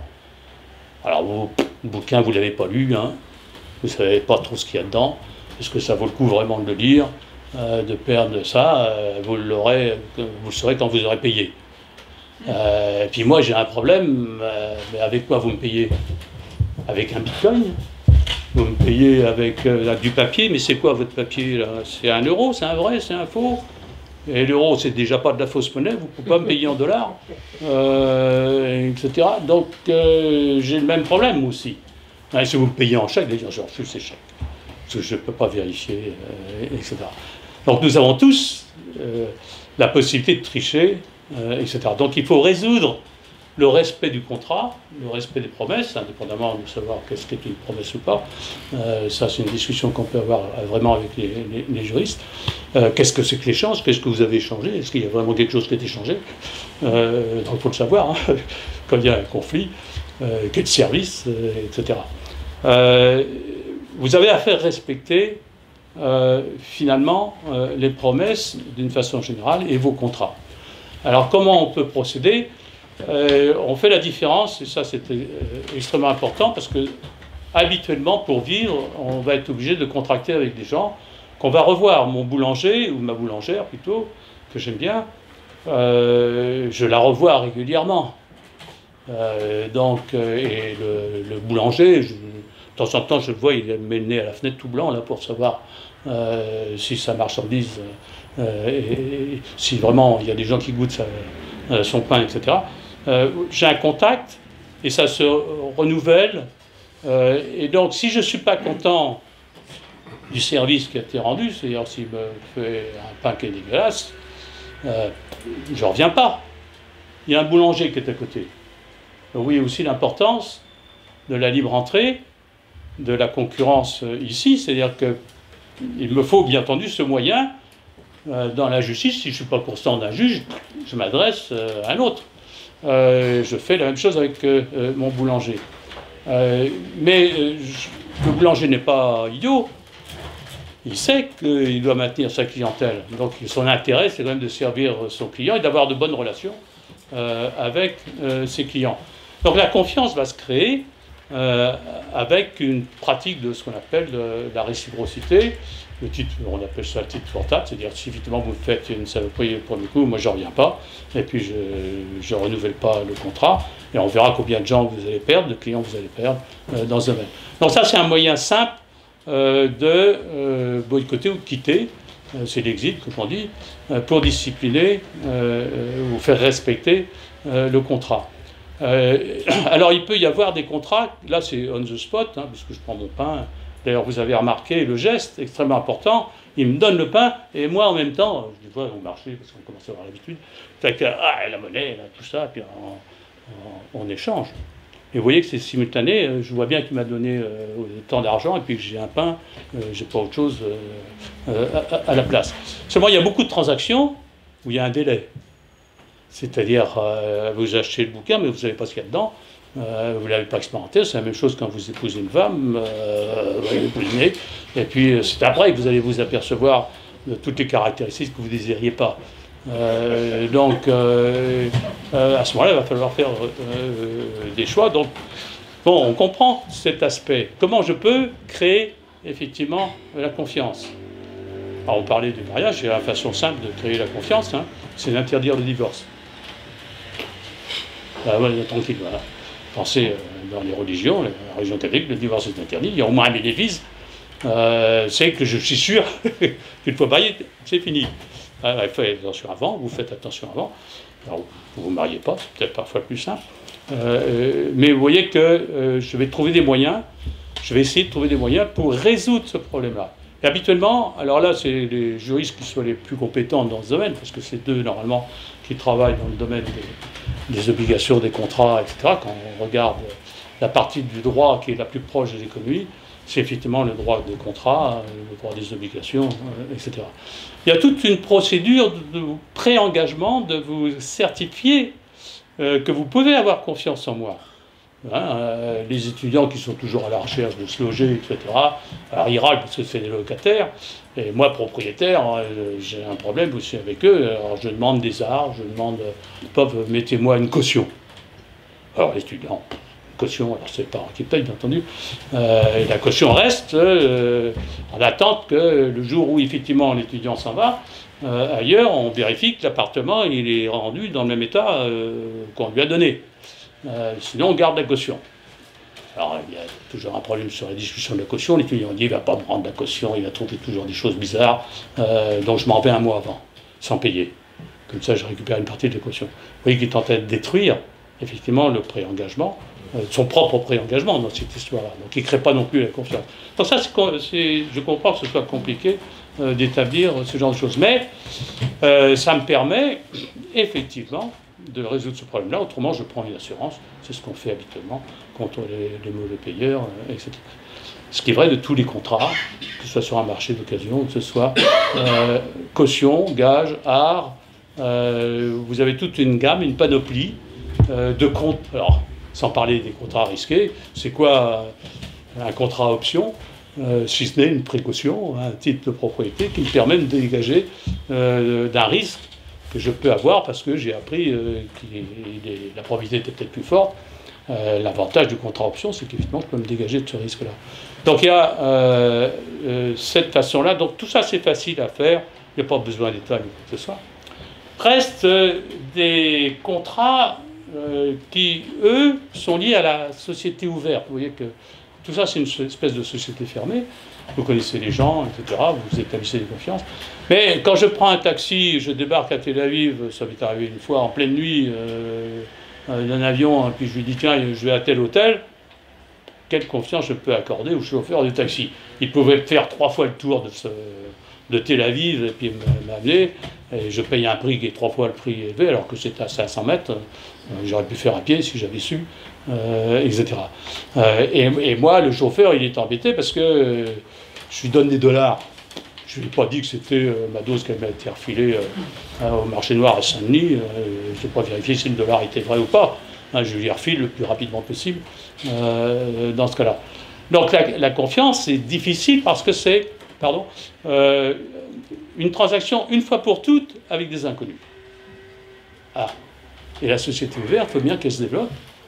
Alors, vous, le bouquin, vous ne l'avez pas lu, hein, vous ne savez pas trop ce qu'il y a dedans. Est-ce que ça vaut le coup vraiment de le lire, euh, de perdre ça euh, vous, l'aurez, vous le saurez quand vous aurez payé. Euh, et puis moi, j'ai un problème, euh, mais avec quoi vous me payez? Avec un bitcoin? Vous me payez avec euh, du papier, mais c'est quoi votre papier là? C'est un euro, c'est un vrai, c'est un faux? Et l'euro, c'est déjà pas de la fausse monnaie, vous ne pouvez pas me payer en dollars, euh, et cetera. Donc, euh, j'ai le même problème aussi. Et si vous me payez en chèque, déjà, je refuse ces chèques. Parce que je ne peux pas vérifier, euh, et cetera. Donc, nous avons tous euh, la possibilité de tricher, euh, et cetera. Donc, il faut résoudre le respect du contrat, le respect des promesses, indépendamment de savoir qu'est-ce qu'est une promesse ou pas. Euh, ça, c'est une discussion qu'on peut avoir vraiment avec les, les, les juristes. Euh, qu'est-ce que c'est que l'échange? Qu'est-ce que vous avez échangé? Est-ce qu'il y a vraiment quelque chose qui est échangé? euh, Donc, il faut le savoir, hein, quand il y a un conflit, euh, quel service, euh, et cetera. Euh, vous avez à faire respecter, euh, finalement, euh, les promesses d'une façon générale et vos contrats. Alors, comment on peut procéder? euh, on fait la différence, et ça c'est euh, extrêmement important, parce que habituellement, pour vivre, on va être obligé de contracter avec des gens qu'on va revoir. Mon boulanger, ou ma boulangère plutôt, que j'aime bien, euh, je la revois régulièrement. Euh, donc, euh, et le, le boulanger, je, de temps en temps, je le vois, il met le nez à la fenêtre tout blanc, là, pour savoir euh, si sa marchandise, euh, et, et si vraiment il y a des gens qui goûtent sa, euh, son pain, et cetera. Euh, j'ai un contact, et ça se renouvelle. Euh, et donc, si je ne suis pas content du service qui a été rendu, c'est-à-dire s'il me fait un pain qui est dégueulasse, euh, je ne reviens pas. Il y a un boulanger qui est à côté. Donc, oui, aussi l'importance de la libre entrée, de la concurrence euh, ici, c'est-à-dire qu'il me faut bien entendu ce moyen euh, dans la justice. Si je ne suis pas constant d'un juge, je m'adresse euh, à un autre. Euh, je fais la même chose avec euh, euh, mon boulanger. Euh, mais euh, je, le boulanger n'est pas idiot. Il sait qu'il doit maintenir sa clientèle. Donc son intérêt, c'est quand même de servir son client et d'avoir de bonnes relations euh, avec euh, ses clients. Donc la confiance va se créer euh, avec une pratique de ce qu'on appelle euh, la réciprocité. Le titre, on appelle ça le titre for tat, c'est-à-dire si effectivement vous faites une saloperie pour le coup, moi je ne reviens pas, et puis je ne renouvelle pas le contrat, et on verra combien de gens vous allez perdre, de clients vous allez perdre euh, dans ce domaine. Donc ça c'est un moyen simple euh, de euh, boycotter ou de quitter, euh, c'est l'exit comme on dit, euh, pour discipliner euh, ou faire respecter euh, le contrat. Euh, alors il peut y avoir des contrats, là c'est on the spot, hein, puisque je prends mon pain. D'ailleurs, vous avez remarqué le geste extrêmement important. Il me donne le pain, et moi, en même temps, je le vois au marché, parce qu'on commence à avoir l'habitude, ah, la monnaie, là, tout ça, puis on, on, on échange. Et vous voyez que c'est simultané. Je vois bien qu'il m'a donné euh, tant d'argent, et puis que j'ai un pain, euh, j'ai pas autre chose euh, euh, à, à la place. Seulement, il y a beaucoup de transactions où il y a un délai. C'est-à-dire, euh, vous achetez le bouquin, mais vous ne savez pas ce qu'il y a dedans. Euh, vous ne l'avez pas expérimenté, c'est la même chose quand vous épousez une femme, euh, vous l'épousez, et puis c'est après que vous allez vous apercevoir de toutes les caractéristiques que vous ne désiriez pas. Euh, donc, euh, euh, à ce moment-là, il va falloir faire euh, des choix. Donc, bon, on comprend cet aspect. Comment je peux créer, effectivement, la confiance? Alors, on parlait du mariage, et la façon simple de créer la confiance, hein, c'est d'interdire le divorce. Ah, ouais, tranquille, voilà. Pensez euh, dans les religions, la religion catholique, le divorce est interdit, il y a au moins un bénéfice, euh, c'est que je suis sûr qu'une fois marié, c'est fini. Alors, il faut faire attention avant, vous faites attention avant, alors, vous ne vous mariez pas, c'est peut-être parfois plus simple, euh, mais vous voyez que euh, je vais trouver des moyens, je vais essayer de trouver des moyens pour résoudre ce problème-là. Et habituellement, alors là, c'est les juristes qui sont les plus compétents dans ce domaine, parce que c'est eux, normalement, qui travaillent dans le domaine des, des obligations, des contrats, et cetera. Quand on regarde la partie du droit qui est la plus proche des économies, c'est effectivement le droit des contrats, le droit des obligations, et cetera. Il y a toute une procédure de pré-engagement, de vous certifier euh, que vous pouvez avoir confiance en moi. Hein, euh, les étudiants qui sont toujours à la recherche de se loger, et cetera, alors ils râlent parce que c'est des locataires, et moi, propriétaire, euh, j'ai un problème aussi avec eux, alors je demande des arts, je demande, euh, mettez-moi une caution. Alors l'étudiant, caution, alors c'est pas qui paye, bien entendu, euh, et la caution reste euh, en attente que le jour où effectivement l'étudiant s'en va, euh, ailleurs, on vérifie que l'appartement il est rendu dans le même état euh, qu'on lui a donné. Euh, sinon, on garde la caution. Alors, il y a toujours un problème sur la discussion de la caution. L'étudiant dit, il ne va pas me rendre la caution, il va trouver toujours des choses bizarres, euh, donc je m'en vais un mois avant, sans payer. Comme ça, je récupère une partie de la caution. Vous voyez qu'il est en train de détruire, effectivement, le pré-engagement, euh, son propre pré-engagement dans cette histoire-là. Donc, il ne crée pas non plus la confiance. Donc ça, c'est, je comprends que ce soit compliqué euh, d'établir ce genre de choses. Mais euh, ça me permet, effectivement, de résoudre ce problème-là, autrement je prends une assurance, c'est ce qu'on fait habituellement contre les, les mauvais payeurs, euh, et cetera. Ce qui est vrai de tous les contrats, que ce soit sur un marché d'occasion, que ce soit euh, caution, gage, art, euh, vous avez toute une gamme, une panoplie euh, de comptes. Alors, sans parler des contrats risqués, c'est quoi euh, un contrat option euh, si ce n'est une précaution, un titre de propriété qui me permet de dégager euh, d'un risque que je peux avoir parce que j'ai appris euh, que la probabilité était peut-être plus forte. Euh, L'avantage du contrat option, c'est qu'effectivement, je peux me dégager de ce risque-là. Donc il y a euh, euh, cette façon-là. Donc tout ça, c'est facile à faire. Il n'y a pas besoin d'État ni quoi que ce soit. Restent euh, des contrats euh, qui, eux, sont liés à la société ouverte. Vous voyez que tout ça, c'est une espèce de société fermée. Vous connaissez les gens, et cetera. Vous établissez des confiances. Mais quand je prends un taxi, je débarque à Tel Aviv, ça m'est arrivé une fois en pleine nuit, euh, d'un avion, puis je lui dis tiens, je vais à tel hôtel. Quelle confiance je peux accorder au chauffeur du taxi? Il pouvait faire trois fois le tour de, ce, de Tel Aviv et puis m'amener. Et je paye un prix qui est trois fois le prix élevé, alors que c'est à cinq cents mètres. J'aurais pu faire à pied si j'avais su, euh, et cetera. Euh, et, et moi, le chauffeur, il est embêté parce que euh, je lui donne des dollars. Je ne lui ai pas dit que c'était euh, ma dose qui m'a été refilée euh, au marché noir à Saint-Denis. Euh, je n'ai pas vérifié si le dollar était vrai ou pas. Hein, je lui refile le plus rapidement possible euh, dans ce cas-là. Donc la, la confiance, c'est difficile parce que c'est, pardon, euh, une transaction une fois pour toutes avec des inconnus. Ah. Et la société ouverte, il faut bien qu'elle se développe.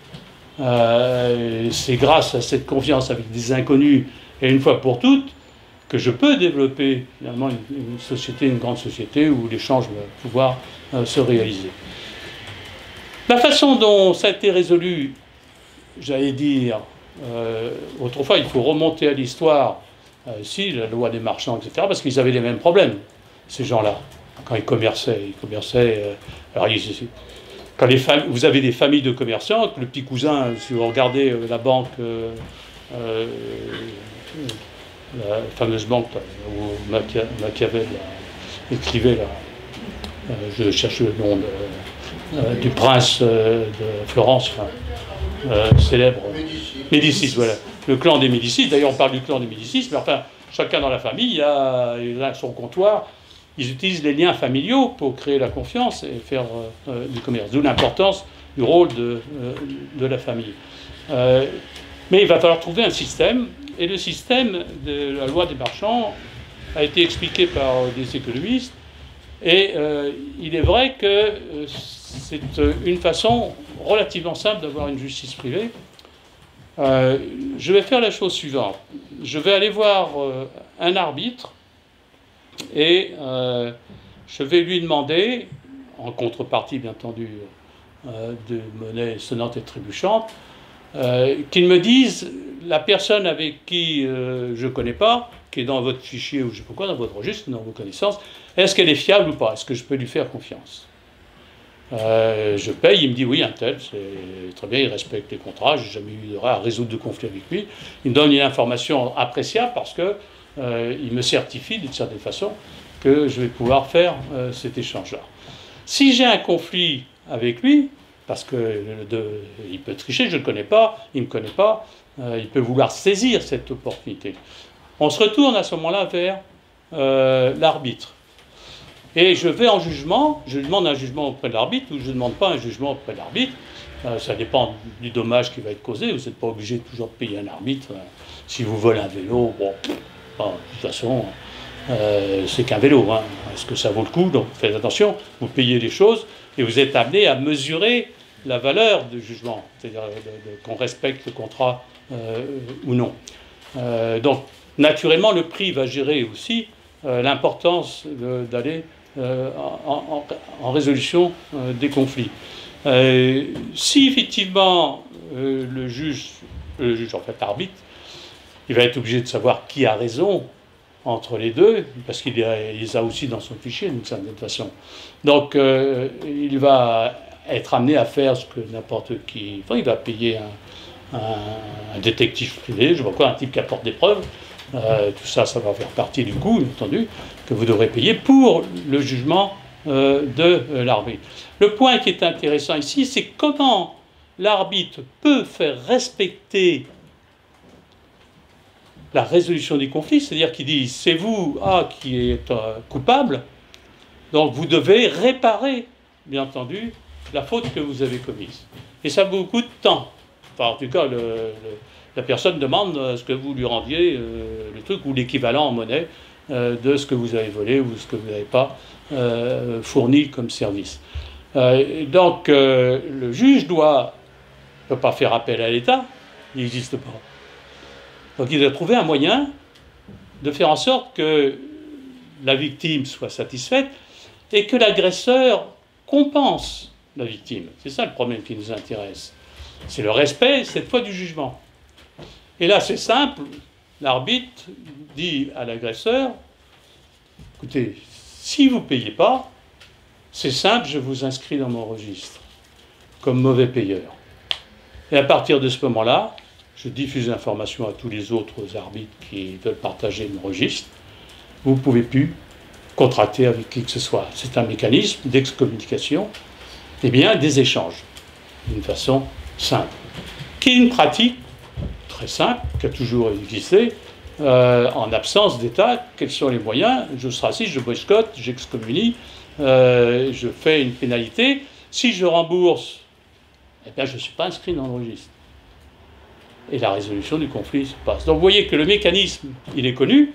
Euh, c'est grâce à cette confiance avec des inconnus et une fois pour toutes que je peux développer finalement une, une société, une grande société où l'échange va pouvoir euh, se réaliser. La façon dont ça a été résolu, j'allais dire, euh, autrefois il faut remonter à l'histoire, euh, si, la loi des marchands, et cetera, parce qu'ils avaient les mêmes problèmes, ces gens-là, quand ils commerçaient. Ils commerçaient euh, alors ils, quand les familles, vous avez des familles de commerçants, le petit cousin, si vous regardez euh, la banque, euh, euh, la fameuse banque là, où Machia, Machiavel là, écrivait, là, euh, je cherche le nom de, euh, du prince euh, de Florence, enfin, euh, célèbre. Médicis. Médicis, voilà. Le clan des Médicis, d'ailleurs on parle du clan des Médicis, mais enfin, chacun dans la famille a, il a son comptoir. Ils utilisent les liens familiaux pour créer la confiance et faire euh, du commerce. D'où l'importance du rôle de, euh, de la famille. Euh, mais il va falloir trouver un système, et le système de la loi des marchands a été expliqué par des économistes, et euh, il est vrai que euh, c'est une façon relativement simple d'avoir une justice privée. Euh, je vais faire la chose suivante. Je vais aller voir euh, un arbitre, et euh, je vais lui demander, en contrepartie bien entendu euh, de monnaie sonnante et trébuchante, euh, qu'il me dise la personne avec qui euh, je ne connais pas, qui est dans votre fichier ou je ne sais pas quoi, dans votre registre, dans vos connaissances, est-ce qu'elle est fiable ou pas? Est-ce que je peux lui faire confiance? euh, Je paye, il me dit oui, un tel, c'est très bien, il respecte les contrats, je n'ai jamais eu à résoudre de conflit avec lui. Il me donne une information appréciable parce que Euh, il me certifie d'une certaine façon que je vais pouvoir faire euh, cet échange-là. Si j'ai un conflit avec lui, parce qu'il peut tricher, je ne le connais pas, il ne me connaît pas, euh, il peut vouloir saisir cette opportunité. On se retourne à ce moment-là vers euh, l'arbitre. Et je vais en jugement, je demande un jugement auprès de l'arbitre ou je ne demande pas un jugement auprès de l'arbitre. Euh, ça dépend du dommage qui va être causé. Vous n'êtes pas obligé toujours de payer un arbitre. Euh, si vous volez un vélo, bon... Bon, de toute façon, euh, c'est qu'un vélo. Hein. Est-ce que ça vaut le coup? Donc faites attention, vous payez les choses et vous êtes amené à mesurer la valeur du jugement, c'est-à-dire qu'on respecte le contrat euh, ou non. Euh, donc naturellement, le prix va gérer aussi euh, l'importance d'aller euh, en, en, en résolution euh, des conflits. Euh, si effectivement euh, le juge, le juge en fait arbitre, il va être obligé de savoir qui a raison entre les deux, parce qu'il les a aussi dans son fichier d'une certaine façon. Donc euh, il va être amené à faire ce que n'importe qui... Enfin, il va payer un, un, un détective privé, je vois quoi, un type qui apporte des preuves. Euh, tout ça, ça va faire partie du coût, bien entendu, que vous devrez payer pour le jugement euh, de euh, l'arbitre. Le point qui est intéressant ici, c'est comment l'arbitre peut faire respecter la résolution des conflits, c'est-à-dire qu'il dit c'est vous A qui êtes euh, coupable, donc vous devez réparer, bien entendu, la faute que vous avez commise. Et ça vous coûte tant. Enfin, en tout cas, le, le, la personne demande à ce que vous lui rendiez euh, le truc ou l'équivalent en monnaie euh, de ce que vous avez volé ou ce que vous n'avez pas euh, fourni comme service. Euh, donc, euh, le juge doit, ne peut pas faire appel à l'État, il n'existe pas. Donc, il doit trouver un moyen de faire en sorte que la victime soit satisfaite et que l'agresseur compense la victime. C'est ça le problème qui nous intéresse. C'est le respect, cette fois, du jugement. Et là, c'est simple. L'arbitre dit à l'agresseur, écoutez, si vous ne payez pas, c'est simple, je vous inscris dans mon registre comme mauvais payeur. Et à partir de ce moment-là, je diffuse l'information à tous les autres arbitres qui veulent partager mon registre. Vous ne pouvez plus contracter avec qui que ce soit. C'est un mécanisme d'excommunication, et bien des échanges, d'une façon simple, qui est une pratique très simple, qui a toujours existé, euh, en absence d'État. Quels sont les moyens? Je s'assis, je boycotte, j'excommunie, euh, je fais une pénalité. Si je rembourse, eh bien, je ne suis pas inscrit dans le registre. Et la résolution du conflit se passe. Donc vous voyez que le mécanisme, il est connu,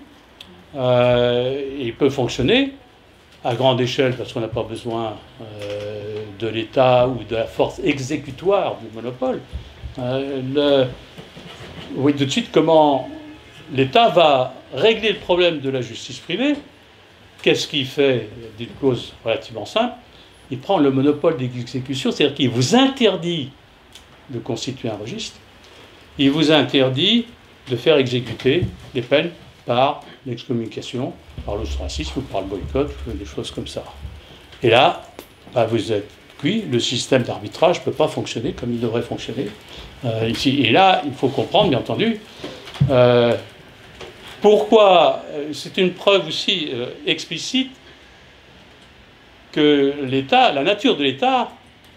euh, il peut fonctionner à grande échelle parce qu'on n'a pas besoin euh, de l'État ou de la force exécutoire du monopole. Euh, le, vous voyez tout de suite comment l'État va régler le problème de la justice privée. Qu'est-ce qu'il fait? Il y a une cause relativement simple. Il prend le monopole d'exécution, c'est-à-dire qu'il vous interdit de constituer un registre. Il vous interdit de faire exécuter les peines par l'excommunication, par l'ostracisme ou par le boycott, des choses comme ça. Et là, bah vous êtes cuit, le système d'arbitrage ne peut pas fonctionner comme il devrait fonctionner euh, ici. Et là, il faut comprendre, bien entendu, euh, pourquoi, euh, c'est une preuve aussi euh, explicite que l'État, la nature de l'État,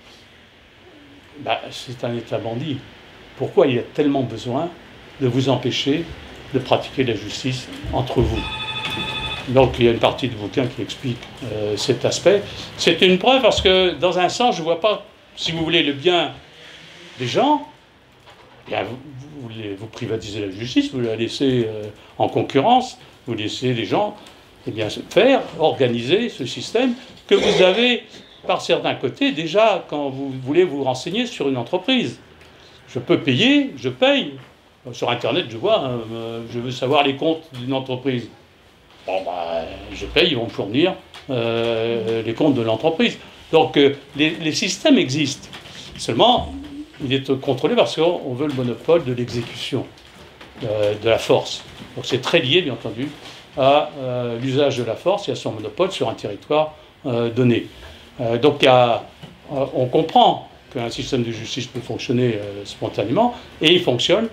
bah, c'est un État bandit. Pourquoi il y a tellement besoin de vous empêcher de pratiquer la justice entre vous? Donc il y a une partie du bouquin qui explique euh, cet aspect. C'est une preuve parce que, dans un sens, je ne vois pas, si vous voulez le bien des gens, bien, vous, vous, voulez, vous privatisez la justice, vous la laissez euh, en concurrence, vous laissez les gens eh bien, faire, organiser ce système que vous avez, par certains côtés, déjà quand vous voulez vous renseigner sur une entreprise. Je peux payer, je paye. Sur Internet, je vois, euh, je veux savoir les comptes d'une entreprise. Bon, bah, je paye, ils vont me fournir euh, les comptes de l'entreprise. Donc, euh, les, les systèmes existent. Seulement, il est contrôlé parce qu'on veut le monopole de l'exécution, euh, de la force. Donc, c'est très lié, bien entendu, à euh, l'usage de la force et à son monopole sur un territoire euh, donné. Euh, donc, il y a, euh, on comprend qu'un système de justice peut fonctionner euh, spontanément, et il fonctionne.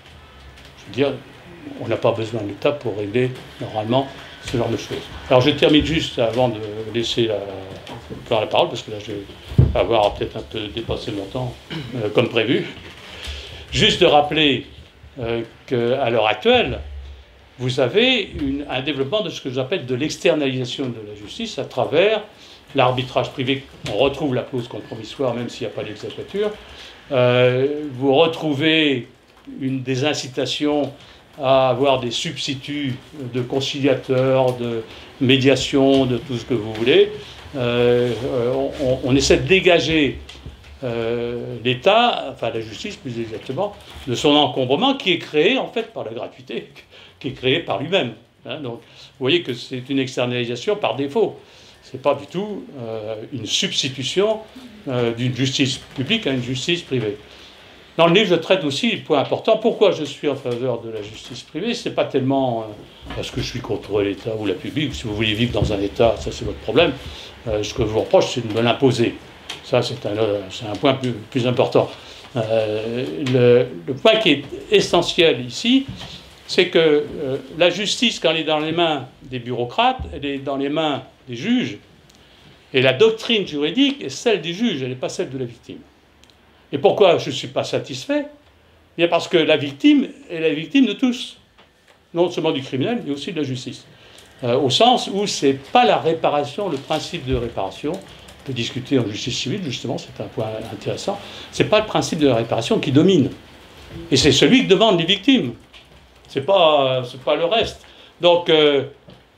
Je veux dire, on n'a pas besoin de l'État pour régler normalement ce genre de choses. Alors je termine juste avant de laisser la, la parole, parce que là je vais avoir peut-être un peu dépassé mon temps euh, comme prévu. Juste de rappeler euh, qu'à l'heure actuelle, vous avez une, un développement de ce que j'appelle de l'externalisation de la justice à travers l'arbitrage privé. On retrouve la clause compromissoire même s'il n'y a pas d'exequatur. Euh, vous retrouvez une des incitations à avoir des substituts de conciliateurs, de médiation, de tout ce que vous voulez. Euh, on, on essaie de dégager euh, l'État, enfin la justice plus exactement, de son encombrement qui est créé en fait par la gratuité, qui est créé par lui-même. Hein, donc vous voyez que c'est une externalisation par défaut. Ce n'est pas du tout euh, une substitution euh, d'une justice publique à une justice privée. Dans le livre, je traite aussi le point important. Pourquoi je suis en faveur de la justice privée? Ce n'est pas tellement euh, parce que je suis contre l'État ou la publique. Si vous voulez vivre dans un État, ça c'est votre problème. Euh, ce que je vous reproche, c'est de me l'imposer. Ça, c'est un, euh, c'est un point plus, plus important. Euh, le, le point qui est essentiel ici, c'est que euh, la justice, quand elle est dans les mains des bureaucrates, elle est dans les mains des juges. Et la doctrine juridique est celle des juges, elle n'est pas celle de la victime. Et pourquoi je ne suis pas satisfait? Bien parce que la victime est la victime de tous. Non seulement du criminel, mais aussi de la justice. Euh, au sens où ce n'est pas la réparation, le principe de réparation. On peut discuter en justice civile, justement, c'est un point intéressant. Ce n'est pas le principe de la réparation qui domine. Et c'est celui que demandent les victimes. Ce n'est pas, c'est pas le reste. Donc, euh,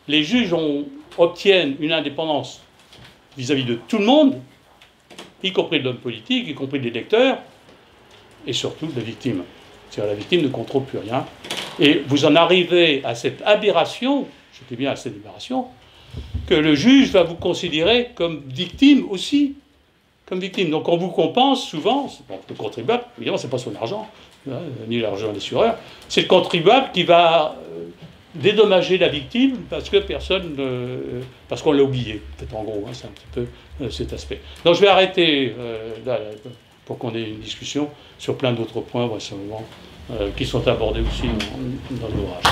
les juges ont, obtiennent une indépendance vis-à-vis de tout le monde, y compris de l'homme politique, y compris des lecteurs, et surtout de la victime. C'est-à-dire la victime ne contrôle plus rien. Et vous en arrivez à cette aberration, j'étais bien à cette aberration, que le juge va vous considérer comme victime aussi. Comme victime. Donc on vous compense souvent, bon, le contribuable, évidemment, ce n'est pas son argent, hein, ni l'argent des assureurs, c'est le contribuable qui va euh, dédommager la victime parce que personne, euh, parce qu'on l'a oublié. En fait, en gros, hein, c'est un petit peu euh, cet aspect. Donc je vais arrêter euh, là, là, pour qu'on ait une discussion sur plein d'autres points, vraisemblablement, euh, qui sont abordés aussi dans, dans l'ouvrage.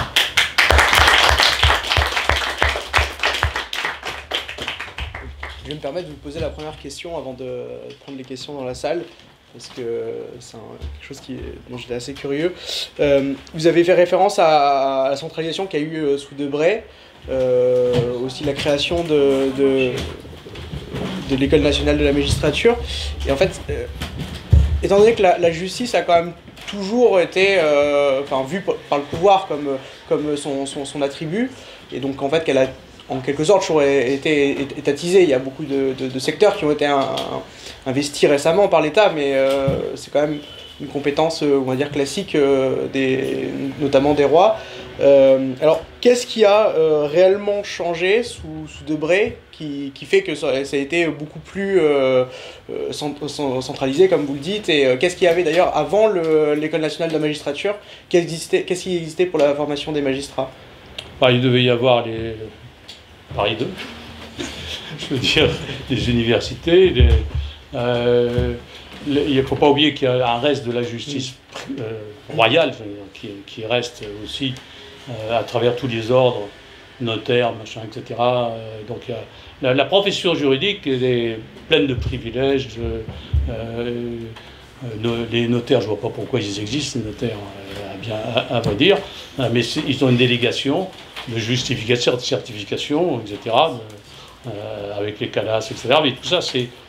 Je vais me permettre de vous poser la première question avant de prendre les questions dans la salle, parce que c'est un, quelque chose qui est, dont j'étais assez curieux. Euh, vous avez fait référence à, à la centralisation qu'il y a eu euh, sous Debré, euh, aussi la création de, de, de l'École nationale de la magistrature. Et en fait, euh, étant donné que la, la justice a quand même toujours été euh, enfin, vue par le pouvoir comme, comme son, son, son attribut, et donc en fait qu'elle a en quelque sorte toujours été étatisé. Il y a beaucoup de, de, de secteurs qui ont été un, un, investis récemment par l'État, mais euh, c'est quand même une compétence, on va dire, classique, euh, des, notamment des rois. Euh, alors, qu'est-ce qui a euh, réellement changé sous, sous Debré qui, qui fait que ça, ça a été beaucoup plus euh, centralisé, comme vous le dites, et euh, qu'est-ce qu'il y avait d'ailleurs avant l'École nationale de la magistrature? Qu'est-ce qu'est-ce qui existait pour la formation des magistrats? Bah, il devait y avoir les... Paris deux, je veux dire, les universités, les, euh, les, il ne faut pas oublier qu'il y a un reste de la justice euh, royale qui, qui reste aussi euh, à travers tous les ordres, notaires, machin, et cetera. Euh, donc il y a, la, la profession juridique elle est pleine de privilèges. Euh, euh, les notaires, je ne vois pas pourquoi ils existent, les notaires, euh, à, bien, à, à vrai dire, mais ils ont une délégation de justification, de certification, et cetera, de, euh, avec les CALAS, et cetera. Mais tout ça,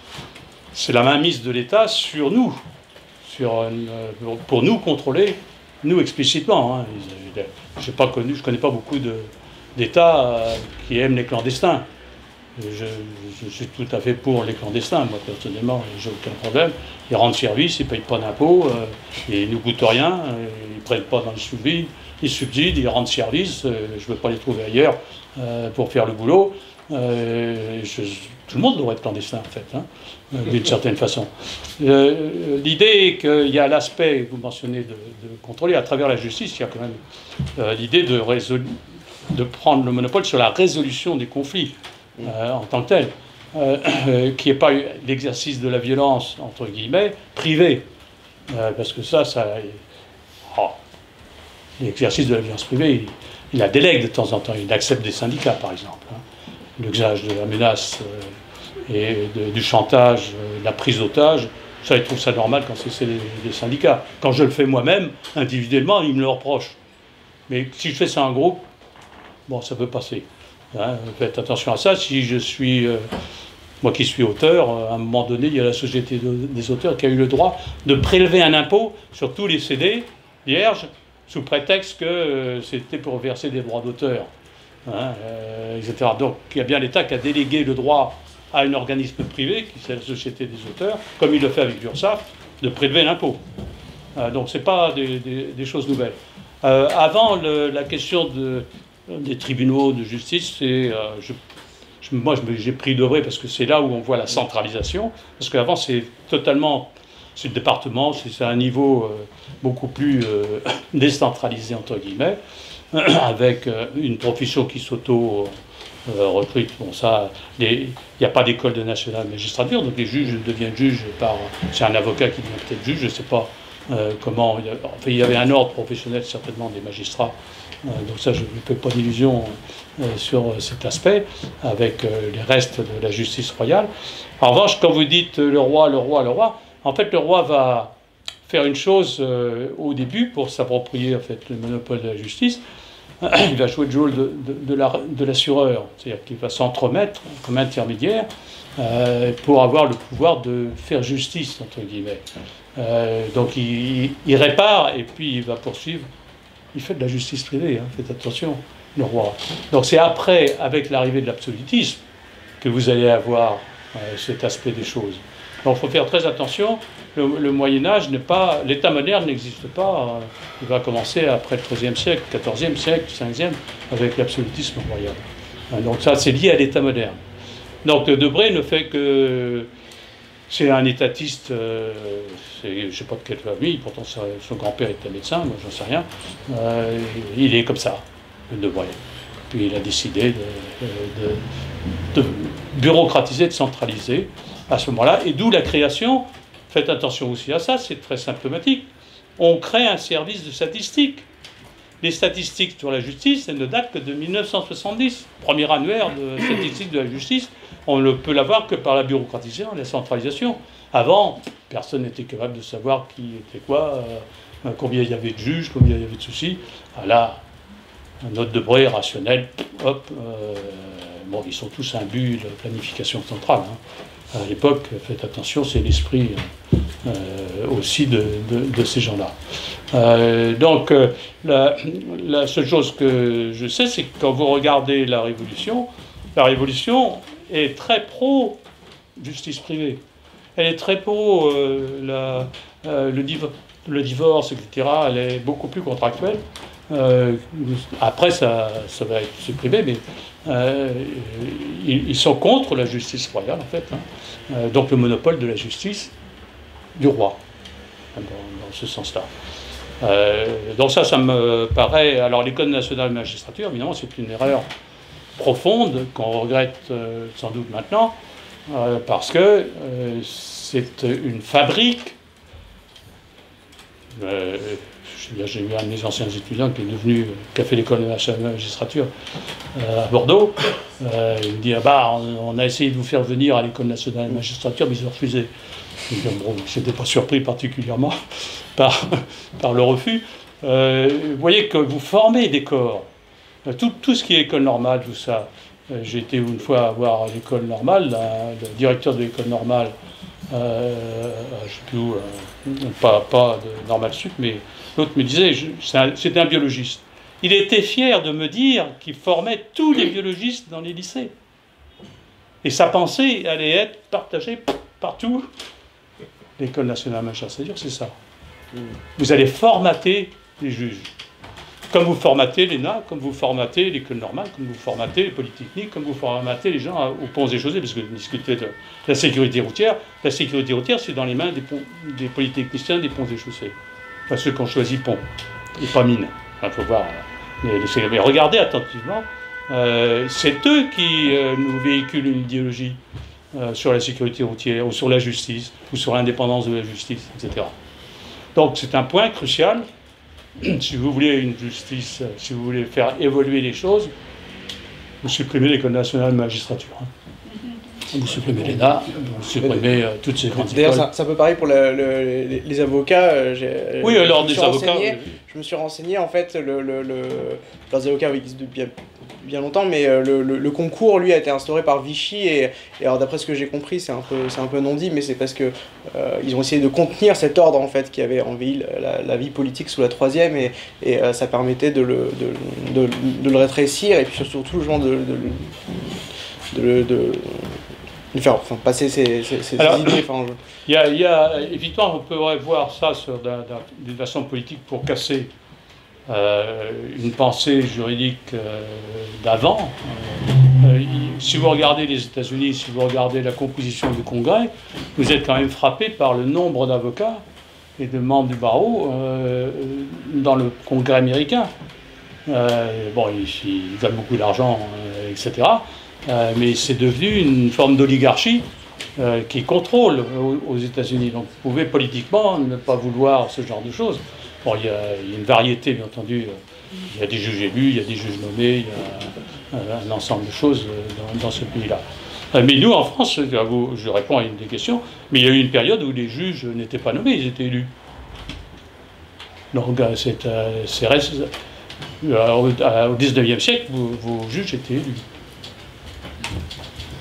c'est la mainmise de l'État sur nous, sur, euh, pour nous contrôler, nous explicitement. Hein. Je ne connais pas beaucoup d'États euh, qui aiment les clandestins. Je, je suis tout à fait pour les clandestins, moi personnellement, j'ai aucun problème. Ils rendent service, ils ne payent pas d'impôts, euh, ils ne nous coûtent rien, euh, ils ne prennent pas dans le sous-vide. Ils subsident, ils rendent service, euh, je ne veux pas les trouver ailleurs euh, pour faire le boulot. Euh, je, tout le monde devrait être clandestin, en fait, hein, euh, d'une certaine façon. Euh, L'idée est qu'il y a l'aspect, vous mentionnez, de, de contrôler à travers la justice, il y a quand même euh, l'idée de, de prendre le monopole sur la résolution des conflits euh, en tant que tel, euh, euh, qui n'est pas l'exercice de la violence, entre guillemets, privée. Euh, parce que ça, ça... Oh, l'exercice de la violence privée, il, il la délègue de temps en temps, il accepte des syndicats par exemple. Hein. L'usage de la menace euh, et de, du chantage, euh, de la prise d'otage, ça il trouve ça normal quand c'est des, des syndicats. Quand je le fais moi-même, individuellement, il me le reproche. Mais si je fais ça en groupe, bon, ça peut passer. Hein. Faites attention à ça. Si je suis, euh, moi qui suis auteur, à un moment donné, il y a la Société de, des auteurs qui a eu le droit de prélever un impôt sur tous les C D vierges, sous prétexte que euh, c'était pour verser des droits d'auteur, hein, euh, et cetera. Donc il y a bien l'État qui a délégué le droit à un organisme privé, qui c'est la Société des auteurs, comme il le fait avec l'URSSAF, de prélever l'impôt. Euh, donc ce n'est pas des, des, des choses nouvelles. Euh, avant, le, la question de, des tribunaux de justice, c'est... Euh, je, je, moi j'ai pris Debré parce que c'est là où on voit la centralisation, parce qu'avant c'est totalement... C'est le département, c'est à un niveau euh, beaucoup plus euh, décentralisé, entre guillemets, avec euh, une profession qui s'auto-recrute. Bon, ça, il n'y a pas d'école de nationale magistrature, donc les juges deviennent juges par... C'est un avocat qui devient peut-être juge, je ne sais pas euh, comment... Il y, a, enfin, il y avait un ordre professionnel, certainement, des magistrats, euh, donc ça, je ne fais pas d'illusion euh, sur cet aspect, avec euh, les restes de la justice royale. En revanche, quand vous dites le roi, le roi, le roi... En fait, le roi va faire une chose euh, au début pour s'approprier en fait, le monopole de la justice. Il va jouer le rôle de l'assureur, c'est-à-dire qu'il va s'entremettre comme intermédiaire euh, pour avoir le pouvoir de faire justice, entre guillemets. Euh, donc il, il répare et puis il va poursuivre. Il fait de la justice privée, hein, faites attention. le roi. Donc c'est après, avec l'arrivée de l'absolutisme, que vous allez avoir euh, cet aspect des choses. Donc il faut faire très attention, le, le Moyen-Âge n'est pas, l'État moderne n'existe pas, euh, il va commencer après le treizième siècle, quatorzième siècle, quinzième, avec l'absolutisme royal. Euh, donc ça c'est lié à l'État moderne. Donc Debré ne fait que... C'est un étatiste, euh, je ne sais pas de quelle famille, pourtant sa, son grand-père était médecin, moi j'en sais rien. Euh, il est comme ça, Debré. Puis il a décidé de, de, de bureaucratiser, de centraliser à ce moment-là. Et d'où la création, faites attention aussi à ça, c'est très symptomatique. On crée un service de statistique. Les statistiques sur la justice, elles ne datent que de mille neuf cent soixante-dix. Premier annuaire de statistiques de la justice, on ne peut l'avoir que par la bureaucratisation, la centralisation. Avant, personne n'était capable de savoir qui était quoi, euh, combien il y avait de juges, combien il y avait de soucis. Ah là, un autre Debré rationnel, hop, euh, bon, ils sont tous imbus de planification centrale. Hein. À l'époque, faites attention, c'est l'esprit euh, aussi de, de, de ces gens-là. Euh, donc, euh, la, la seule chose que je sais, c'est que quand vous regardez la Révolution, la Révolution est très pro-justice privée. Elle est très pro euh, la, euh, le, div le divorce, et cetera. Elle est beaucoup plus contractuelle. Euh, après, ça, ça va être supprimé, mais euh, ils, ils sont contre la justice royale, en fait. Hein. Euh, donc le monopole de la justice du roi, dans, dans ce sens-là. Euh, donc ça, ça me paraît... Alors l'École nationale de magistrature, évidemment, c'est une erreur profonde qu'on regrette euh, sans doute maintenant, euh, parce que euh, c'est une fabrique. Euh, J'ai eu un de mes anciens étudiants qui est devenu, qui a fait l'École nationale de magistrature euh, à Bordeaux. Euh, il me dit, ah bah, on, on a essayé de vous faire venir à l'École nationale de magistrature, mais ils ont refusé. Je n'étais pas surpris particulièrement par, par le refus. Euh, vous voyez que vous formez des corps. Tout, tout ce qui est école normale, tout ça. Euh, J'ai été une fois voir l'école normale, la, le directeur de l'école normale, euh, je ne sais plus où, euh, pas, pas de Normal Sup, mais l'autre me disait, c'était un, un biologiste. Il était fier de me dire qu'il formait tous les biologistes dans les lycées. Et sa pensée allait être partagée partout. L'École nationale de magistrature, c'est ça. Vous allez formater les juges. Comme vous formatez l'E N A, comme vous formatez l'école normale, comme vous formatez les polytechniques, comme vous formatez les gens aux ponts et chaussées, parce que vous discutez de la sécurité routière. La sécurité routière, c'est dans les mains des, ponts, des polytechniciens des ponts et chaussées. Enfin, ceux qui ont choisi pont, et pas mine. Il faut voir. Mais, mais regardez attentivement, euh, c'est eux qui euh, nous véhiculent une idéologie euh, sur la sécurité routière, ou sur la justice, ou sur l'indépendance de la justice, et cetera. Donc c'est un point crucial. Si vous voulez une justice, si vous voulez faire évoluer les choses, vous supprimez l'École nationale de magistrature. Hein. Vous supprimez l'E N A, vous supprimez euh, toutes ces grandes écoles. D'ailleurs, c'est un peu pareil pour le, le, les, les avocats. Euh, oui, alors des avocats. Oui. Je me suis renseigné, en fait, le, le, le, leurs avocats existent depuis bien longtemps, mais le, le, le concours, lui, a été instauré par Vichy. Et, et alors, d'après ce que j'ai compris, c'est un peu, c'est un peu non dit, mais c'est parce que euh, ils ont essayé de contenir cet ordre, en fait, qui avait envahi la, la vie politique sous la troisième, et, et euh, ça permettait de le, de, de, de le rétrécir, et puis surtout, genre, de, de, de, de, de de faire enfin, passer ces, ces, ces Alors, idées. Enfin, je... il, y a, il y a, évidemment, on pourrait voir ça d'une façon politique pour casser euh, une pensée juridique euh, d'avant. Euh, si vous regardez les États-Unis, si vous regardez la composition du Congrès, vous êtes quand même frappé par le nombre d'avocats et de membres du barreau euh, dans le Congrès américain. Euh, bon, ils, ils gagnent beaucoup d'argent, euh, et cetera. Euh, mais c'est devenu une forme d'oligarchie euh, qui contrôle aux, aux États-Unis. Donc vous pouvez politiquement ne pas vouloir ce genre de choses. Bon, il y a, il y a une variété, bien entendu. Il y a des juges élus, il y a des juges nommés, il y a un, un ensemble de choses dans, dans ce pays-là. Euh, mais nous, en France, je réponds à une des questions, mais il y a eu une période où les juges n'étaient pas nommés, ils étaient élus. Donc c'est, c'est, au dix-neuvième siècle, vos, vos juges étaient élus.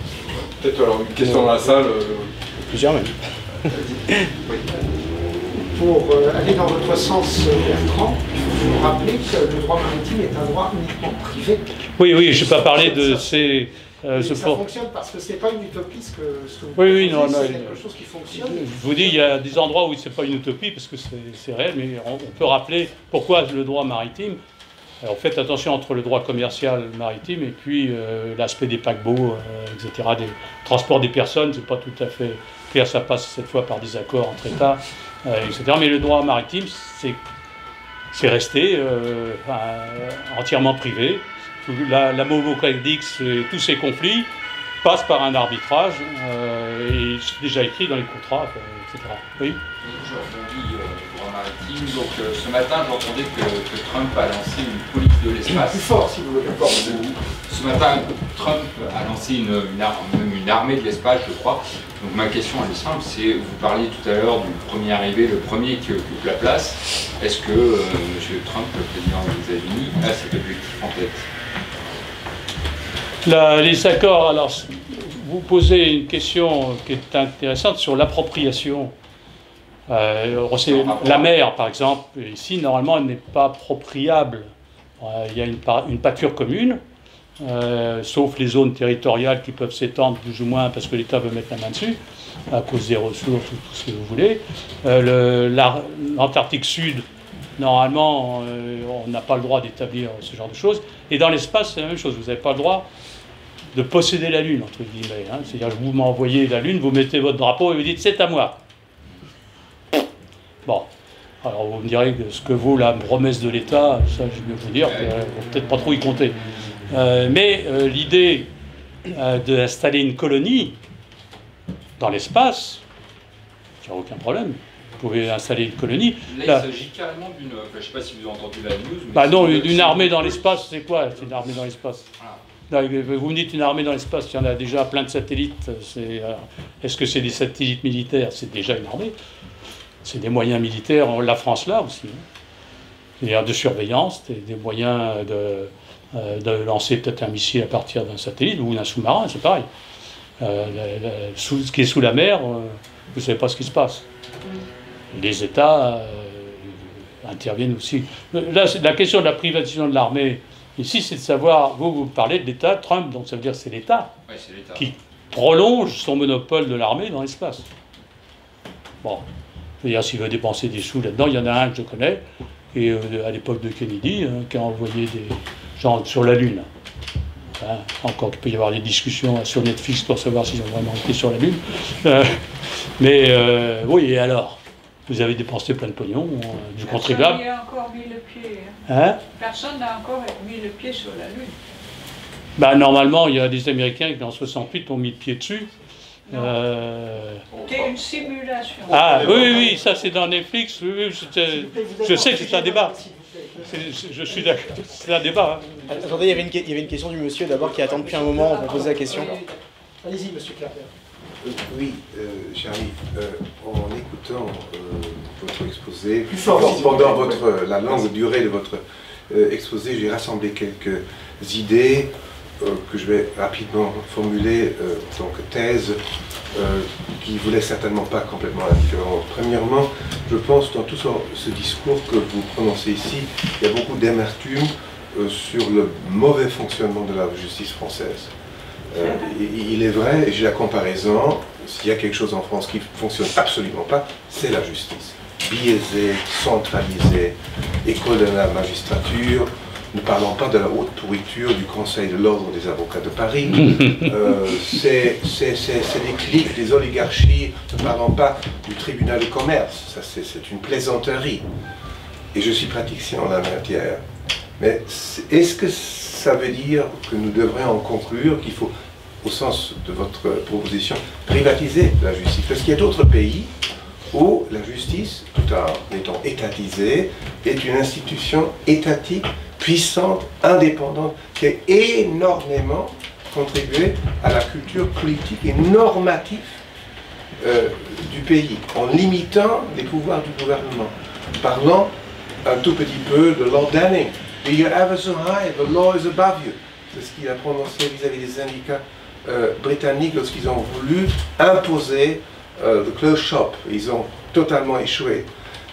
Peut-être alors une question dans la salle. Euh... Plusieurs même. Oui. pour euh, aller dans votre sens, Bertrand, il faut vous rappeler que le droit maritime est un droit uniquement privé. Oui, oui, je n'ai pas parlé de ces... Euh, ça pour... fonctionne parce que ce n'est pas une utopie ce que, ce que vous oui, oui, non, non, c'est quelque chose qui fonctionne. Je vous dis, il y a des endroits où ce n'est pas une utopie parce que c'est réel, mais on, on peut rappeler pourquoi le droit maritime. Alors faites attention entre le droit commercial maritime et puis euh, l'aspect des paquebots, euh, et cetera, des transports des personnes, c'est pas tout à fait clair, ça passe cette fois par des accords entre États, euh, et cetera. Mais le droit maritime, c'est resté euh, enfin, entièrement privé. La, la Momo-Cadix et tous ces conflits passent par un arbitrage euh, et c'est déjà écrit dans les contrats, et cetera. Oui. Je rebondis euh, droit maritime. Donc euh, ce matin, j'entendais que, que Trump a lancé une police de l'espace. Plus fort, si vous voulez. Ce matin, Trump a lancé une, une, ar même une armée de l'espace, je crois. Donc ma question, elle est simple, c'est, vous parliez tout à l'heure du premier arrivé, le premier qui occupe la place. Est-ce que euh, M. Trump, le président des États-Unis, a cet objectif en tête? La, les accords, alors, vous posez une question qui est intéressante sur l'appropriation. Euh, la mer, par exemple, ici, normalement, elle n'est pas appropriable. Euh, il y a une, une pâture commune, euh, sauf les zones territoriales qui peuvent s'étendre plus ou moins parce que l'État veut mettre la main dessus, à cause des ressources, tout, tout ce que vous voulez. Euh, L'Antarctique Sud, normalement, euh, on n'a pas le droit d'établir ce genre de choses. Et dans l'espace, c'est la même chose. Vous n'avez pas le droit de posséder la Lune, entre guillemets. Hein. C'est-à-dire que vous m'envoyez la Lune, vous mettez votre drapeau et vous dites « c'est à moi ». Bon, alors vous me direz que ce que vaut la promesse de l'État, ça je vais vous dire, il ne faut peut-être pas trop y compter. Euh, mais euh, l'idée euh, d'installer une colonie dans l'espace, il n'y a aucun problème. Vous pouvez installer une colonie. Là, Là, il s'agit carrément d'une... Enfin, je ne sais pas si vous avez entendu la news. Mais bah non, une d'une armée dans l'espace, c'est quoi? C'est une armée dans l'espace. Voilà. Vous me dites une armée dans l'espace, il y en a déjà plein de satellites. Est-ce que c'est des satellites militaires? C'est déjà une armée. C'est des moyens militaires, la France là aussi. C'est-à-dire de surveillance, des, des moyens de, euh, de lancer peut-être un missile à partir d'un satellite ou d'un sous-marin, c'est pareil. Euh, la, la, sous, ce qui est sous la mer, euh, vous ne savez pas ce qui se passe. Les États euh, interviennent aussi. Là, la question de la privatisation de l'armée, ici, c'est de savoir, vous, vous parlez de l'État, Trump, donc ça veut dire que c'est l'État ouais, qui prolonge son monopole de l'armée dans l'espace. Bon, je veux dire, s'il veut dépenser des sous là-dedans, il y en a un que je connais, et euh, à l'époque de Kennedy, hein, qui a envoyé des gens sur la Lune. Hein, encore qu'il peut y avoir des discussions sur Netflix pour savoir s'ils ont vraiment été sur la Lune. Euh, mais euh, oui, et alors? Vous avez dépensé plein de pognon, euh, du contribuable. Personne n'y a encore mis le pied. Hein? Personne n'a encore mis le pied sur la Lune. Ben, normalement, il y a des Américains qui, en soixante-huit, ont mis le pied dessus. Euh... C'était une simulation. Ah, oui, oui, oui, ça c'est dans Netflix. Oui, oui, je sais que c'est un débat. Je suis d'accord, c'est un débat. Hein. Attendez, il y, avait une, il y avait une question du monsieur d'abord qui attend depuis un moment, on va poser la question. Allez-y, monsieur Clapper. Euh, oui, euh, j'arrive. Euh, en écoutant euh, votre exposé, fort, pendant votre, la longue durée de votre euh, exposé, j'ai rassemblé quelques idées euh, que je vais rapidement formuler euh, en tant que thèse, euh, qui ne vous laisse certainement pas complètement indifférent. Premièrement, je pense dans tout ce, ce discours que vous prononcez ici, il y a beaucoup d'amertume euh, sur le mauvais fonctionnement de la justice française. Euh, il est vrai, et j'ai la comparaison, s'il y a quelque chose en France qui ne fonctionne absolument pas, c'est la justice. Biaisée, centralisée, école de la magistrature, ne parlons pas de la haute pourriture du Conseil de l'Ordre des avocats de Paris, euh, c'est des cliques, des oligarchies, ne parlons pas du tribunal de commerce, ça c'est une plaisanterie. Et je suis praticien en la matière. Mais est-ce que ça veut dire que nous devrions en conclure qu'il faut, au sens de votre proposition, privatiser la justice? Parce qu'il y a d'autres pays où la justice, tout en étant étatisée, est une institution étatique, puissante, indépendante, qui a énormément contribué à la culture politique et normative euh, du pays, en limitant les pouvoirs du gouvernement. Parlons un tout petit peu de Lord Danning. You're ever so high, the law is above you. C'est ce qu'il a prononcé vis-à-vis des syndicats euh, britanniques lorsqu'ils ont voulu imposer euh, le close shop. Ils ont totalement échoué.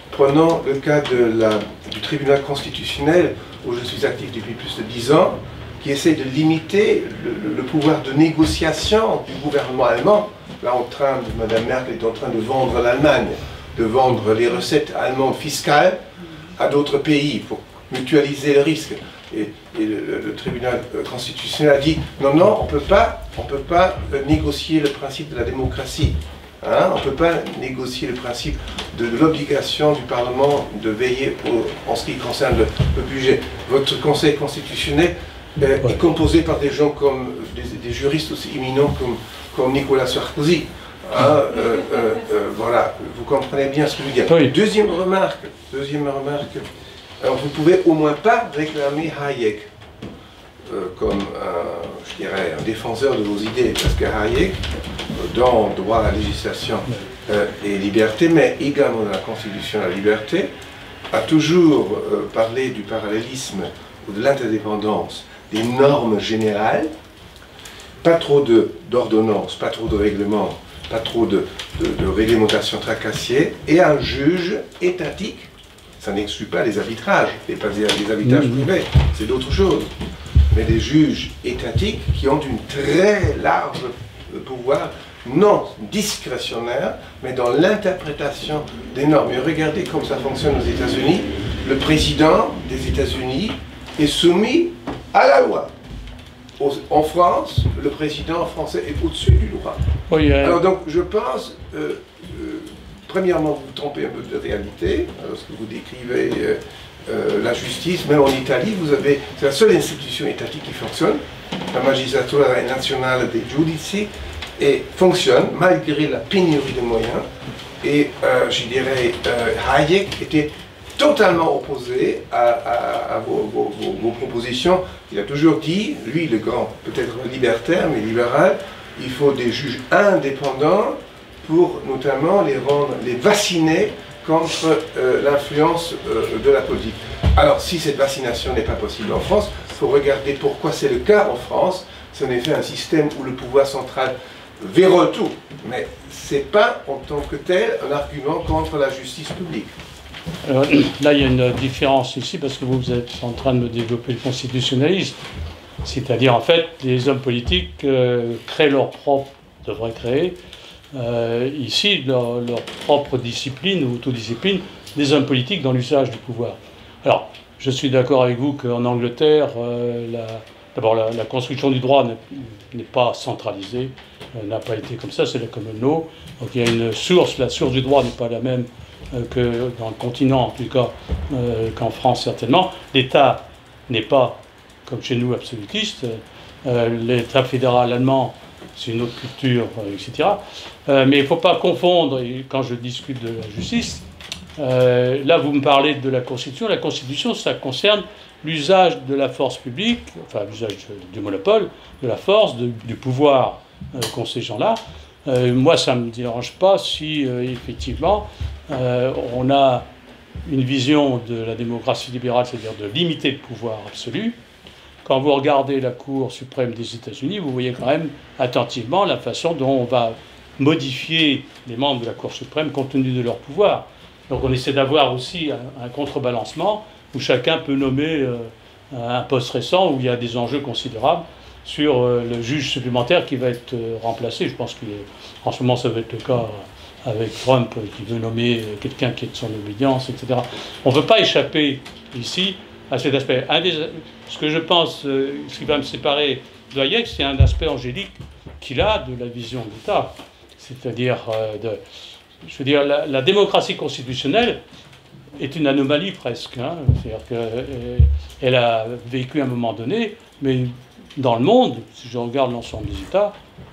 Prenons le cas de la, du tribunal constitutionnel, où je suis actif depuis plus de dix ans, qui essaie de limiter le, le, le pouvoir de négociation du gouvernement allemand. Là, en train de, Madame Merkel est en train de vendre l'Allemagne, de vendre les recettes allemandes fiscales à d'autres pays pour mutualiser le risque. Et, et le, le, le tribunal constitutionnel a dit non, non, on ne peut pas, on peut pas négocier le principe de la démocratie. Hein, on ne peut pas négocier le principe de, de l'obligation du Parlement de veiller au, en ce qui concerne le, le budget. Votre Conseil constitutionnel euh, ouais. est composé par des gens comme des, des juristes aussi éminents comme, comme Nicolas Sarkozy. Hein, euh, euh, euh, voilà, vous comprenez bien ce que je veux dire. Oui. Deuxième remarque, deuxième remarque. Alors vous ne pouvez au moins pas réclamer Hayek euh, comme un, je dirais, un défenseur de vos idées, parce que Hayek, dans droit à la législation euh, et liberté, mais également dans la Constitution de la liberté, a toujours euh, parlé du parallélisme ou de l'interdépendance des normes générales, pas trop d'ordonnances, pas trop de règlements, pas trop de, de, de réglementation tracassier, et un juge étatique. Ça n'exclut pas les arbitrages, les, les arbitrages mmh. privés, c'est d'autres choses. Mais des juges étatiques qui ont une très large pouvoir, non discrétionnaire, mais dans l'interprétation des normes. Et regardez comment ça fonctionne aux États-Unis. Le président des États-Unis est soumis à la loi. En France, le président français est au-dessus du droit. Oui, euh... Alors donc, je pense... Euh, euh, Premièrement, vous vous trompez un peu de réalité, lorsque vous décrivez euh, euh, la justice. Même en Italie, vous avez, c'est la seule institution étatique qui fonctionne, la Magistratura Nazionale dei Giudici, et fonctionne malgré la pénurie de moyens. Et euh, je dirais, euh, Hayek était totalement opposé à, à, à vos, vos, vos, vos propositions. Il a toujours dit, lui le grand, peut-être libertaire, mais libéral, il faut des juges indépendants pour notamment les rendre, les vacciner contre euh, l'influence euh, de la politique. Alors, si cette vaccination n'est pas possible en France, il faut regarder pourquoi c'est le cas en France. C'est en effet un système où le pouvoir central verrouille tout, mais ce n'est pas en tant que tel un argument contre la justice publique. Alors, là, il y a une différence ici, parce que vous êtes en train de me développer le constitutionnalisme. C'est-à-dire, en fait, les hommes politiques euh, créent leur propre, devraient créer, Euh, ici, leur, leur propre discipline ou autodiscipline des hommes politiques dans l'usage du pouvoir. Alors, je suis d'accord avec vous qu'en Angleterre, euh, d'abord la, la construction du droit n'est pas centralisée, euh, n'a pas été comme ça, c'est la common law. Donc il y a une source, la source du droit n'est pas la même euh, que dans le continent, en tout cas euh, qu'en France certainement. L'État n'est pas, comme chez nous, absolutiste. Euh, L'État fédéral allemand, c'est une autre culture, et cetera. Euh, mais il ne faut pas confondre, et quand je discute de la justice, euh, là vous me parlez de la Constitution. La Constitution, ça concerne l'usage de la force publique, enfin l'usage du monopole, de la force, de, du pouvoir euh, qu'ont ces gens-là. Euh, moi, ça ne me dérange pas si, euh, effectivement, euh, on a une vision de la démocratie libérale, c'est-à-dire de limiter le pouvoir absolu. Quand vous regardez la Cour suprême des États-Unis, vous voyez quand même attentivement la façon dont on va modifier les membres de la Cour suprême compte tenu de leur pouvoir. Donc on essaie d'avoir aussi un, un contrebalancement où chacun peut nommer euh, un poste récent où il y a des enjeux considérables sur euh, le juge supplémentaire qui va être euh, remplacé. Je pense qu'en ce moment ça va être le cas avec Trump euh, qui veut nommer quelqu'un qui est de son obédience, et cetera. On ne veut pas échapper ici à cet aspect. Un des, ce que je pense, euh, ce qui va me séparer de Hayek, c'est un aspect angélique qu'il a de la vision de l'État. C'est-à-dire, euh, de, je veux dire, la, la démocratie constitutionnelle est une anomalie presque. Hein. C'est-à-dire qu'elle a vécu à un moment donné, mais dans le monde, si je regarde l'ensemble des États,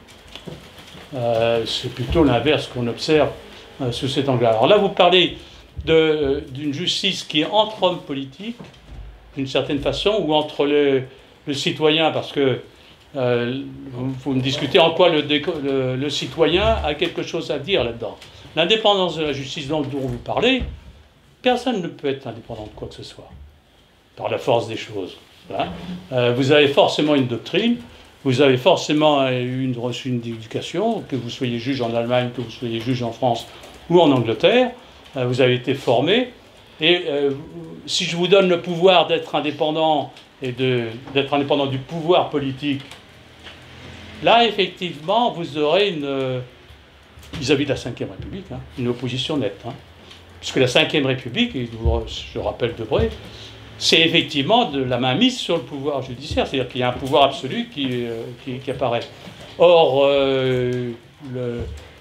euh, c'est plutôt l'inverse qu'on observe euh, sous cet angle-là. Alors là, vous parlez d'une justice qui est entre hommes politiques, d'une certaine façon, ou entre le, le citoyen, parce que euh, vous, vous me discutez en quoi le, le, le citoyen a quelque chose à dire là-dedans. L'indépendance de la justice dont, dont vous parlez, personne ne peut être indépendant de quoi que ce soit, par la force des choses. Hein. Euh, vous avez forcément une doctrine, vous avez forcément une, reçu une éducation, que vous soyez juge en Allemagne, que vous soyez juge en France ou en Angleterre. euh, vous avez été formé, et euh, si je vous donne le pouvoir d'être indépendant et d'être indépendant du pouvoir politique, là, effectivement, vous aurez une, vis-à-vis de la cinquième République, hein, une opposition nette. Hein, puisque la cinquième République, et je rappelle Debré, c'est effectivement de la mainmise sur le pouvoir judiciaire, c'est-à-dire qu'il y a un pouvoir absolu qui, euh, qui, qui apparaît. Or, euh, le,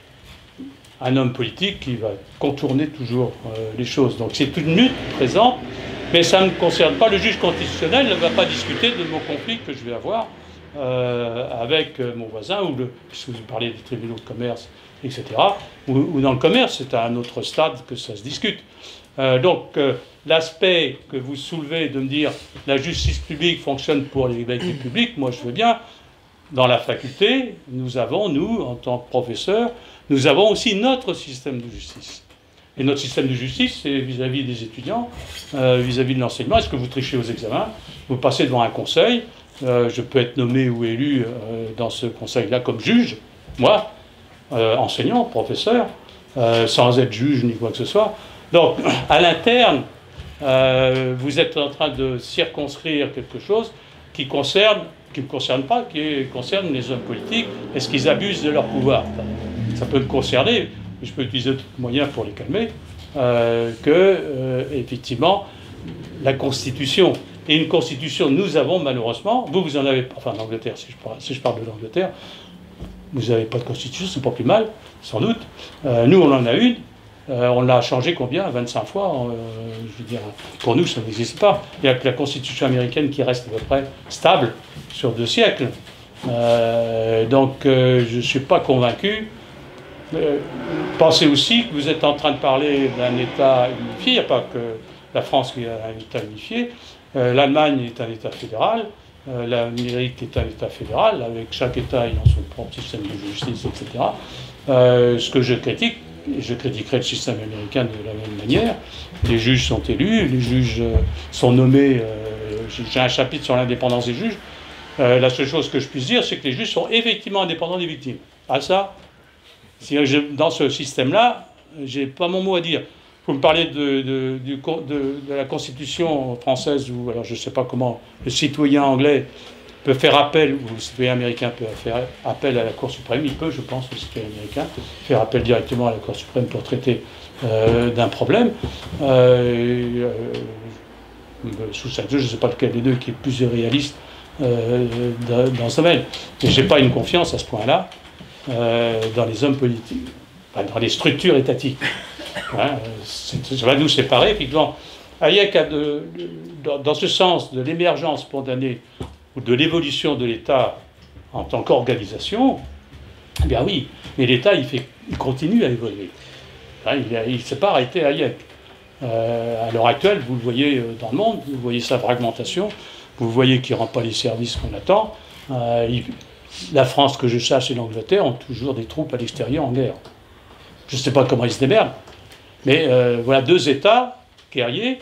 un homme politique qui va contourner toujours euh, les choses. Donc c'est une lutte présente, mais ça ne concerne pas le juge constitutionnel, ne va pas discuter de mon conflit que je vais avoir euh, avec mon voisin, ou le, puisque vous parlez des tribunaux de commerce, et cetera. Ou, ou dans le commerce, c'est à un autre stade que ça se discute. Euh, donc euh, l'aspect que vous soulevez de me dire la justice publique fonctionne pour les libertés publiques, moi je veux bien. Dans la faculté, nous avons, nous, en tant que professeurs, nous avons aussi notre système de justice. Et notre système de justice, c'est vis-à-vis des étudiants, euh, vis-à-vis de l'enseignement. Est-ce que vous trichez aux examens? Vous passez devant un conseil. Euh, je peux être nommé ou élu euh, dans ce conseil-là comme juge, moi, euh, enseignant, professeur, euh, sans être juge ni quoi que ce soit. Donc, à l'interne, euh, vous êtes en train de circonscrire quelque chose qui concerne, qui ne me concerne pas, qui concerne les hommes politiques. Est-ce qu'ils abusent de leur pouvoir? Ça peut me concerner, mais je peux utiliser d'autres moyens pour les calmer, euh, que, euh, effectivement, la Constitution. Et une Constitution, nous avons malheureusement, vous, vous en avez, enfin en Angleterre, si je parle, si je parle de l'Angleterre, vous n'avez pas de Constitution, c'est pas plus mal, sans doute. Euh, nous, on en a une. Euh, on l'a changé combien? vingt-cinq fois. Euh, je veux dire, pour nous, ça n'existe pas. Il n'y a que la Constitution américaine qui reste à peu près stable sur deux siècles. Euh, donc, euh, je ne suis pas convaincu. Euh, pensez aussi que vous êtes en train de parler d'un État unifié. Il n'y a pas que la France qui a un État unifié. Euh, L'Allemagne est un État fédéral. Euh, L'Amérique est un État fédéral, avec chaque État ayant son propre système de justice, et cetera. Euh, ce que je critique, je critiquerai le système américain de la même manière. Les juges sont élus, les juges sont nommés. Euh, J'ai un chapitre sur l'indépendance des juges. Euh, la seule chose que je puisse dire, c'est que les juges sont effectivement indépendants des victimes. Ah ça, si je, dans ce système-là, j'ai pas mon mot à dire. Vous me parlez de, de, du, de, de la Constitution française, ou alors je ne sais pas comment le citoyen anglais peut faire appel, ou le citoyen américain peut faire appel à la Cour suprême. Il peut, je pense, le citoyen américain, faire appel directement à la Cour suprême pour traiter euh, d'un problème. Euh, euh, sous ça, je ne sais pas lequel des deux qui est plus réaliste euh, dans ce domaine. Mais je n'ai pas une confiance à ce point-là euh, dans les hommes politiques, enfin, dans les structures étatiques. Hein, ça va nous séparer, effectivement. Hayek a de, de, dans ce sens de l'émergence spontanée ou de l'évolution de l'État en tant qu'organisation, eh bien oui, mais l'État, il, fait, il continue à évoluer. Hein, il ne s'est pas arrêté à Hayek. Euh, à l'heure actuelle, vous le voyez dans le monde, vous voyez sa fragmentation, vous voyez qu'il ne rend pas les services qu'on attend. Euh, il, la France, que je sache, et l'Angleterre ont toujours des troupes à l'extérieur en guerre. Je ne sais pas comment ils se démerdent, mais euh, voilà deux États guerriers.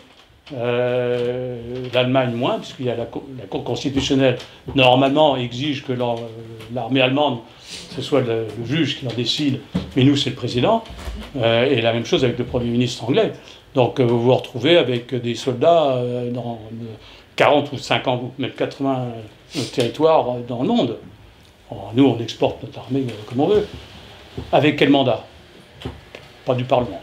Euh, L'Allemagne moins, puisqu'il y a la, la Cour constitutionnelle, normalement, exige que l'armée allemande, ce soit le, le juge qui en décide, mais nous, c'est le président. Euh, et la même chose avec le Premier ministre anglais. Donc, euh, vous vous retrouvez avec des soldats euh, dans quarante ou cinquante ou même quatre-vingts euh, territoires dans le monde. Alors, nous, on exporte notre armée euh, comme on veut. Avec quel mandat? Pas du Parlement.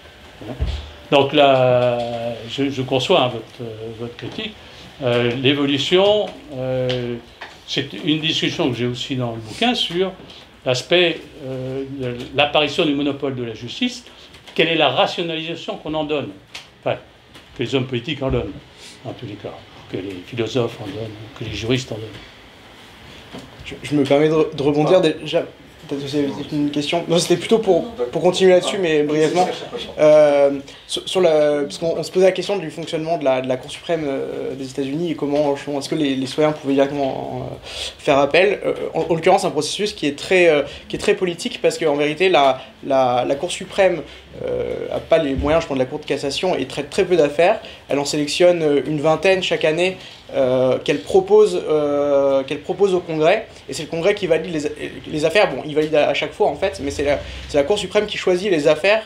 Donc là, je, je conçois hein, votre, votre critique. Euh, L'évolution, euh, c'est une discussion que j'ai aussi dans le bouquin sur l'aspect euh, de l'apparition du monopole de la justice. Quelle est la rationalisation qu'on en donne? Enfin, que les hommes politiques en donnent, en tous les cas. Que les philosophes en donnent, que les juristes en donnent. Je, je me permets de, de rebondir déjà. Peut-être que c'est une question. Non, c'était plutôt pour, pour continuer là-dessus, mais brièvement. Euh, sur, sur la, parce qu'on on se posait la question du fonctionnement de la, de la Cour suprême euh, des États-Unis et comment est-ce que les, les citoyens pouvaient directement euh, faire appel. Euh, en, en l'occurrence, un processus qui est très, euh, qui est très politique parce qu'en vérité, la, la, la Cour suprême n'a euh, pas les moyens, je pense, de la Cour de cassation et traite très peu d'affaires. Elle en sélectionne une vingtaine chaque année. Euh, qu'elle propose, euh, qu'elle propose au Congrès, et c'est le Congrès qui valide les, les affaires. Bon, il valide à, à chaque fois en fait, mais c'est la, c'est la Cour suprême qui choisit les affaires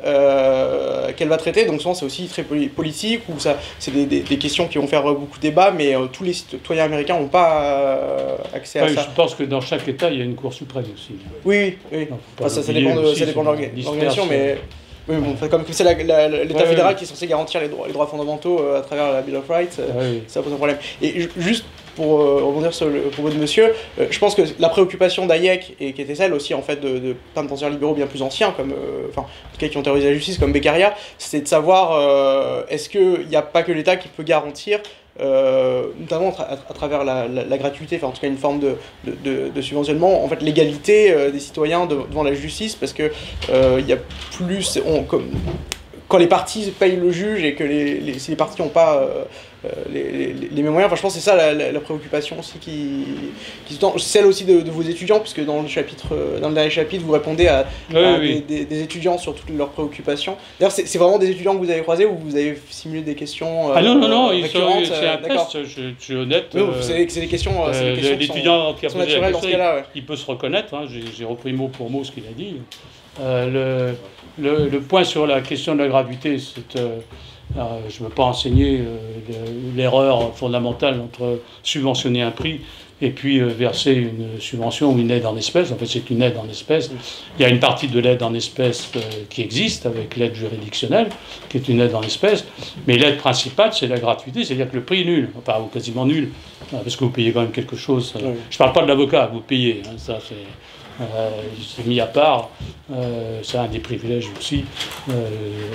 euh, qu'elle va traiter. Donc souvent c'est aussi très poli politique, ou ça, c'est des, des, des questions qui vont faire beaucoup de débat, mais euh, tous les citoyens américains n'ont pas euh, accès à ouais, ça. Je pense que dans chaque État, il y a une Cour suprême aussi. Oui, oui, oui. Non, enfin, ça, ça dépend de, aussi, ça dépend de l'organisation, mais... Oui, bon, comme c'est l'État ouais, fédéral ouais. qui est censé garantir les droits, les droits fondamentaux euh, à travers la Bill of Rights, euh, ouais, ça pose un problème. Et juste pour euh, rebondir sur le propos de monsieur, euh, je pense que la préoccupation d'Hayek, et qui était celle aussi en fait de, de plein de penseurs libéraux bien plus anciens, comme, euh, enfin, en tout cas qui ont théorisé la justice, comme Beccaria, c'est de savoir euh, est-ce qu'il n'y a pas que l'État qui peut garantir, Euh, notamment à, tra à travers la, la, la gratuité, enfin en tout cas une forme de, de, de, de subventionnement, en fait l'égalité euh, des citoyens de, devant la justice, parce que euh, il y a plus, on, comme, quand les partis payent le juge et que les, les, si les partis n'ont pas euh, les, les, les mêmes moyens, enfin je pense que c'est ça la, la, la préoccupation aussi qui, qui se tend, celle aussi de, de vos étudiants, puisque dans le chapitre, dans le dernier chapitre, vous répondez à, oui, à oui. Des, des, des étudiants sur toutes leurs préoccupations. D'ailleurs, c'est vraiment des étudiants que vous avez croisés ou vous avez simulé des questions euh, Ah non, non, non, récurrentes, c'est un euh, test, je, je suis honnête. Oui, euh, c'est des questions, euh, euh, l'étudiant qui a posé la question, là, ouais. il peut se reconnaître, hein, j'ai repris mot pour mot ce qu'il a dit. Euh, le, le, le point sur la question de la gratuité, c'est... Euh, Alors, je ne veux pas enseigner euh, l'erreur fondamentale entre subventionner un prix et puis euh, verser une subvention ou une aide en espèces. En fait, c'est une aide en espèces. Il y a une partie de l'aide en espèces euh, qui existe avec l'aide juridictionnelle, qui est une aide en espèces. Mais l'aide principale, c'est la gratuité, c'est-à-dire que le prix est nul, enfin, ou quasiment nul, parce que vous payez quand même quelque chose. Oui. Je ne parle pas de l'avocat, vous payez, hein, ça c'est... Euh, c'est mis à part, euh, c'est un des privilèges aussi. Euh,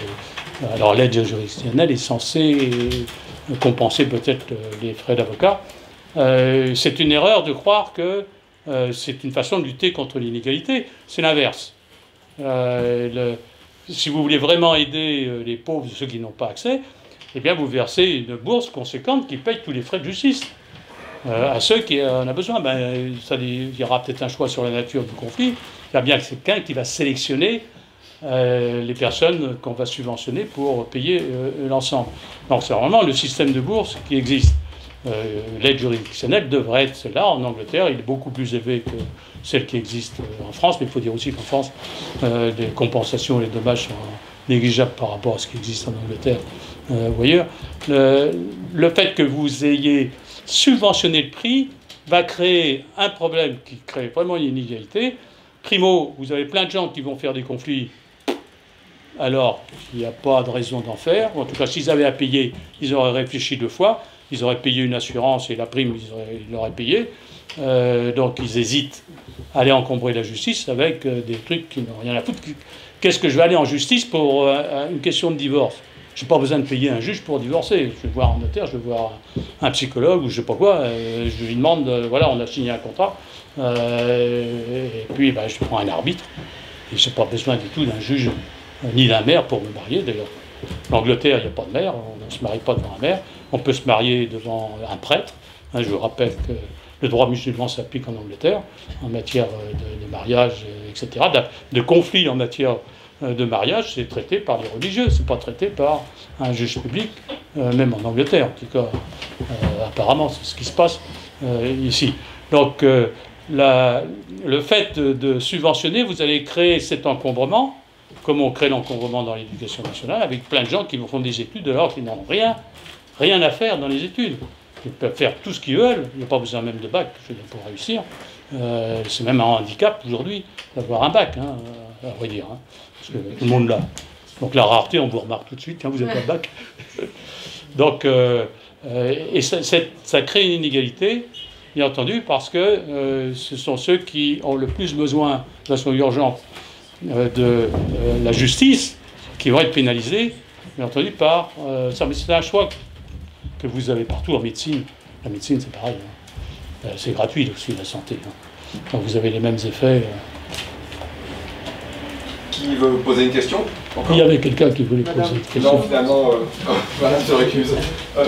alors l'aide juridictionnelle est censée compenser peut-être les frais d'avocat. Euh, c'est une erreur de croire que euh, c'est une façon de lutter contre l'inégalité. C'est l'inverse. Euh, le, si vous voulez vraiment aider les pauvres, ceux qui n'ont pas accès, eh bien vous versez une bourse conséquente qui paye tous les frais de justice. Euh, à ceux qui en ont besoin, ben, ça, il y aura peut-être un choix sur la nature du conflit. Il y a bien quelqu'un qui va sélectionner euh, les personnes qu'on va subventionner pour payer euh, l'ensemble. Donc c'est vraiment le système de bourse qui existe. Euh, L'aide juridictionnelle devrait être celle-là. En Angleterre, il est beaucoup plus élevé que celle qui existe en France, mais il faut dire aussi qu'en France, euh, les compensations et les dommages sont négligeables par rapport à ce qui existe en Angleterre euh, ou ailleurs. Le, le fait que vous ayez subventionner le prix va créer un problème qui crée vraiment une inégalité. Primo, vous avez plein de gens qui vont faire des conflits, alors il n'y a pas de raison d'en faire. En tout cas, s'ils avaient à payer, ils auraient réfléchi deux fois. Ils auraient payé une assurance et la prime, ils l'auraient payé. Euh, donc ils hésitent à aller encombrer la justice avec euh, des trucs qui n'ont rien à foutre. Qu'est-ce que je vais aller en justice pour euh, une question de divorce ? Je n'ai pas besoin de payer un juge pour divorcer. Je vais voir un notaire, je vais voir un psychologue ou je ne sais pas quoi. Euh, je lui demande, euh, voilà, on a signé un contrat. Euh, et puis, ben, je prends un arbitre. Et je n'ai pas besoin du tout d'un juge, euh, ni d'un maire pour me marier, d'ailleurs. En Angleterre, il n'y a pas de maire. On ne se marie pas devant un maire. On peut se marier devant un prêtre. Hein, je vous rappelle que le droit musulman s'applique en Angleterre en matière de, de mariage, et cetera. De, de conflits en matière de mariage, c'est traité par les religieux, c'est pas traité par un juge public, euh, même en Angleterre, en tout cas, euh, apparemment, c'est ce qui se passe euh, ici. Donc, euh, la, le fait de, de subventionner, vous allez créer cet encombrement, comme on crée l'encombrement dans l'éducation nationale, avec plein de gens qui font des études alors qu'ils n'ont rien, rien à faire dans les études. Ils peuvent faire tout ce qu'ils veulent, il n'y a pas besoin même de bac, je veux dire, pour réussir. Euh, c'est même un handicap aujourd'hui d'avoir un bac, hein, à vrai dire. Hein. Parce que tout le monde l'a. Donc la rareté, on vous remarque tout de suite, hein, vous n'avez pas de bac. Donc, euh, euh, et ça, ça crée une inégalité, bien entendu, parce que euh, ce sont ceux qui ont le plus besoin, de façon urgente, euh, de euh, la justice, qui vont être pénalisés, bien entendu, par euh, ça. Mais c'est un choix que vous avez partout en médecine. La médecine, c'est pareil. Hein. Euh, c'est gratuit aussi, la santé. Hein. Donc vous avez les mêmes effets. Euh, Qui veut poser une question? Encore? Il y avait quelqu'un qui voulait poser une question. Non, finalement, euh, voilà, se récuse. Euh...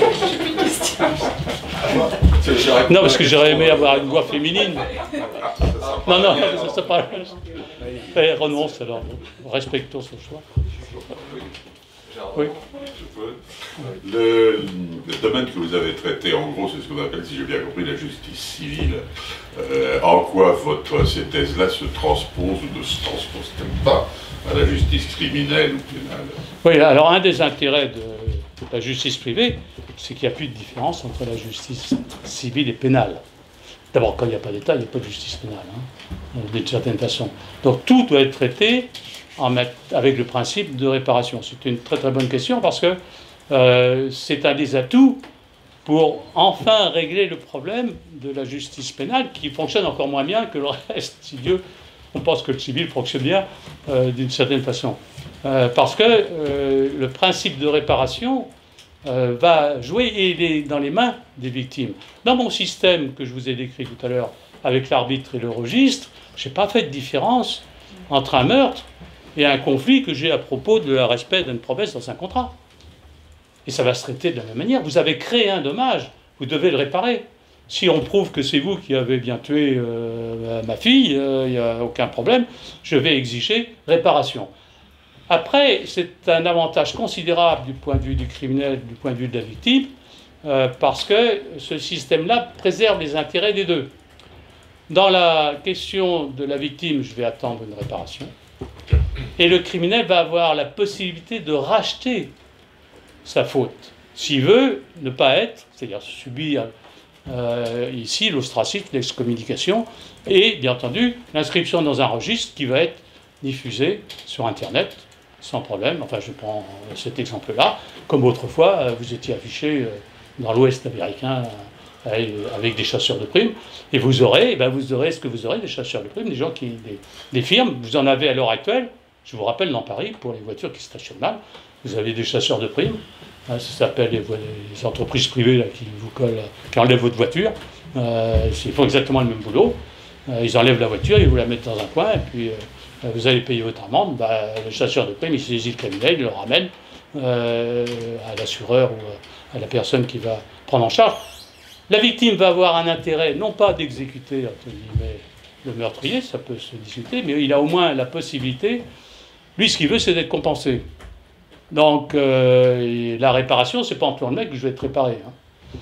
non, parce que j'aurais aimé avoir une voix féminine. Non, non, ça c'est pas. Eh, renonce alors, respectons son choix. Oui. Je peux. Le, le domaine que vous avez traité, en gros, c'est ce qu'on appelle, si j'ai bien compris, la justice civile. Euh, en quoi votre, ces thèses-là se transposent ou ne se transposent-elles pas à la justice criminelle ou pénale? Oui, alors un des intérêts de, de la justice privée, c'est qu'il n'y a plus de différence entre la justice civile et pénale. D'abord, quand il n'y a pas d'État, il n'y a pas de justice pénale, hein, d'une certaine façon. Donc tout doit être traité en, avec le principe de réparation. C'est une très très bonne question parce que euh, c'est un des atouts pour enfin régler le problème de la justice pénale qui fonctionne encore moins bien que le reste. Si Dieu, on pense que le civil fonctionne bien euh, d'une certaine façon. Euh, parce que euh, le principe de réparation euh, va jouer et il est dans les mains des victimes. Dans mon système que je vous ai décrit tout à l'heure avec l'arbitre et le registre, je n'ai pas fait de différence entre un meurtre et un conflit que j'ai à propos de la respect d'une promesse dans un contrat. Et ça va se traiter de la même manière. Vous avez créé un dommage, vous devez le réparer. Si on prouve que c'est vous qui avez bien tué euh, ma fille, il euh, n'y a aucun problème, je vais exiger réparation. Après, c'est un avantage considérable du point de vue du criminel, du point de vue de la victime, euh, parce que ce système-là préserve les intérêts des deux. Dans la question de la victime, je vais attendre une réparation, et le criminel va avoir la possibilité de racheter sa faute, s'il veut ne pas être, c'est-à-dire subir euh, ici l'ostracisme, l'excommunication, et bien entendu l'inscription dans un registre qui va être diffusé sur Internet, sans problème. Enfin, je prends cet exemple-là. Comme autrefois, vous étiez affiché dans l'Ouest américain avec des chasseurs de primes, et vous aurez, et ben vous aurez ce que vous aurez, des chasseurs de primes, des gens qui, des, des firmes, vous en avez à l'heure actuelle, je vous rappelle dans Paris, pour les voitures qui stationnent mal, vous avez des chasseurs de primes, hein, ça s'appelle les, les entreprises privées là, qui vous collent, qui enlèvent votre voiture, euh, ils font exactement le même boulot, euh, ils enlèvent la voiture, ils vous la mettent dans un coin, et puis euh, vous allez payer votre amende, bah, le chasseur de primes, il saisit le criminel, il le ramène euh, à l'assureur ou à la personne qui va prendre en charge. La victime va avoir un intérêt, non pas d'exécuter entre guillemets le meurtrier, ça peut se discuter, mais il a au moins la possibilité, lui ce qu'il veut c'est d'être compensé. Donc euh, la réparation, c'est pas en tuant le mec que je vais être réparé. Hein.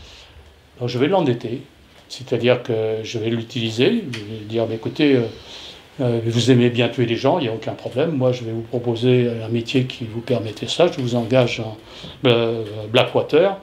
Donc je vais l'endetter, c'est-à-dire que je vais l'utiliser, je vais dire, mais écoutez, euh, euh, vous aimez bien tuer les gens, il n'y a aucun problème, moi je vais vous proposer un métier qui vous permettait ça, je vous engage en euh, Blackwater,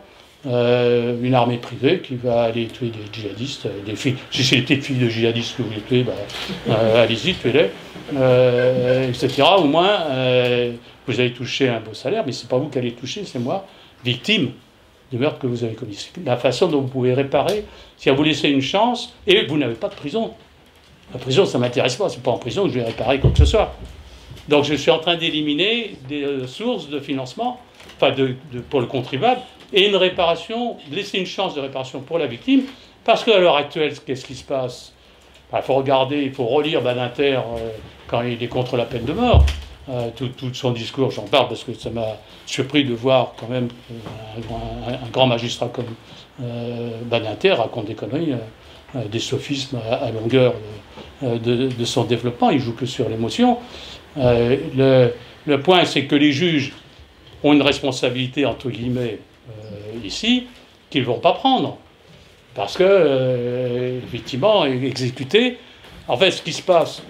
Euh, une armée privée qui va aller tuer des djihadistes, des filles. Si c'est des petites filles de djihadistes que vous voulez tuer, bah, euh, allez-y, tuez-les, euh, et cetera. Au moins, euh, vous allez toucher un beau salaire, mais c'est pas vous qui allez toucher, c'est moi, victime du meurtre que vous avez commis. C'est la façon dont vous pouvez réparer, si vous laissez une chance, et vous n'avez pas de prison. La prison, ça ne m'intéresse pas, c'est pas en prison que je vais réparer quoi que ce soit. Donc je suis en train d'éliminer des euh, sources de financement, enfin de, de, pour le contribuable, et une réparation, laisser une chance de réparation pour la victime, parce qu'à l'heure actuelle, qu'est-ce qui se passe? Il faut regarder, il faut relire Badinter euh, quand il est contre la peine de mort, euh, tout, tout son discours, j'en parle parce que ça m'a surpris de voir quand même un, un, un grand magistrat comme euh, Badinter raconte des conneries, euh, des sophismes à, à longueur de, de, de son développement, il joue que sur l'émotion. Euh, le, le point, c'est que les juges ont une responsabilité, entre guillemets, Euh, ici, qu'ils ne vont pas prendre. Parce que, euh, effectivement, exécuter. En fait, ce qui se passe,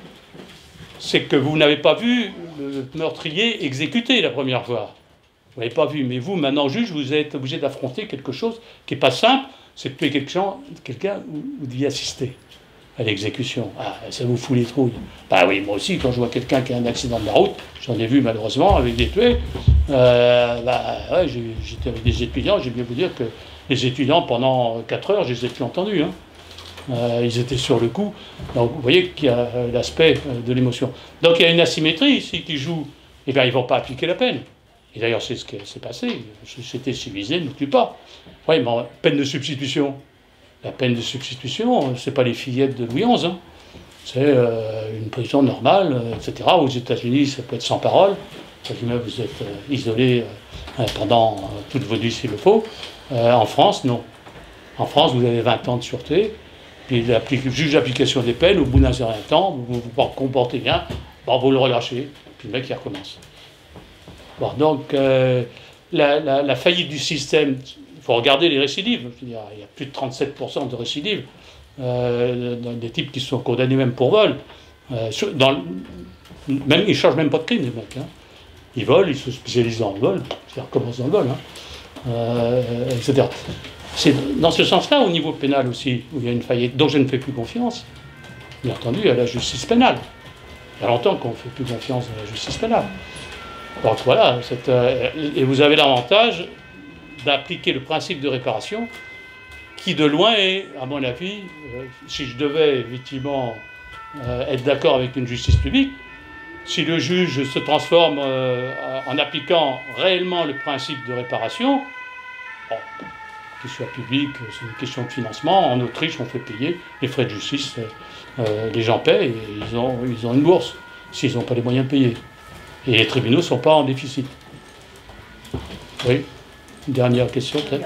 c'est que vous n'avez pas vu le meurtrier exécuté la première fois. Vous n'avez pas vu. Mais vous, maintenant, juge, vous êtes obligé d'affronter quelque chose qui n'est pas simple, c'est de tuer quelqu'un où vous deviez assister à l'exécution. Ah, ça vous fout les trouilles. Bah oui, moi aussi, quand je vois quelqu'un qui a un accident de la route, j'en ai vu malheureusement avec des tués, euh, bah ouais, j'étais avec des étudiants, j'ai bien vous dire que les étudiants, pendant quatre heures, je les ai plus entendus. Hein. Euh, ils étaient sur le coup. Donc vous voyez qu'il y a l'aspect de l'émotion. Donc il y a une asymétrie ici qui joue. Eh bien, ils ne vont pas appliquer la peine. Et d'ailleurs, c'est ce qui s'est passé. La société civilisée ne tue pas. Oui, mais peine de substitution. La peine de substitution, ce n'est pas les fillettes de Louis onze, hein. C'est euh, une prison normale, euh, et cetera. Aux États-Unis, ça peut être sans parole. Vous êtes euh, isolé euh, pendant euh, toute votre vie s'il le faut. Euh, en France, non. En France, vous avez vingt ans de sûreté, puis le juge d'application des peines, au bout d'un certain temps, vous vous comportez bien, bon, vous le relâchez, puis le mec il recommence. Bon, donc, euh, la, la, la faillite du système, il faut regarder les récidives. Il y a, il y a plus de trente-sept pour cent de récidives, euh, des types qui sont condamnés même pour vol. Euh, dans, même, ils ne changent même pas de crime, les mecs. Hein. Ils volent, ils se spécialisent dans le vol, ils recommencent dans le vol, hein, euh, et cetera. C'est dans ce sens-là, au niveau pénal aussi, où il y a une faillite. Donc je ne fais plus confiance, bien entendu, à la justice pénale. Il y a longtemps qu'on ne fait plus confiance à la justice pénale. Donc voilà, cette, euh, et vous avez l'avantage d'appliquer le principe de réparation, qui de loin est, à mon avis, euh, si je devais effectivement euh, être d'accord avec une justice publique, si le juge se transforme euh, en appliquant réellement le principe de réparation, bon, qu'il soit public, c'est une question de financement. En Autriche, on fait payer les frais de justice, euh, les gens paient et ils ont, ils ont une bourse, s'ils n'ont pas les moyens de payer. Et les tribunaux ne sont pas en déficit. Oui, une dernière question peut-être.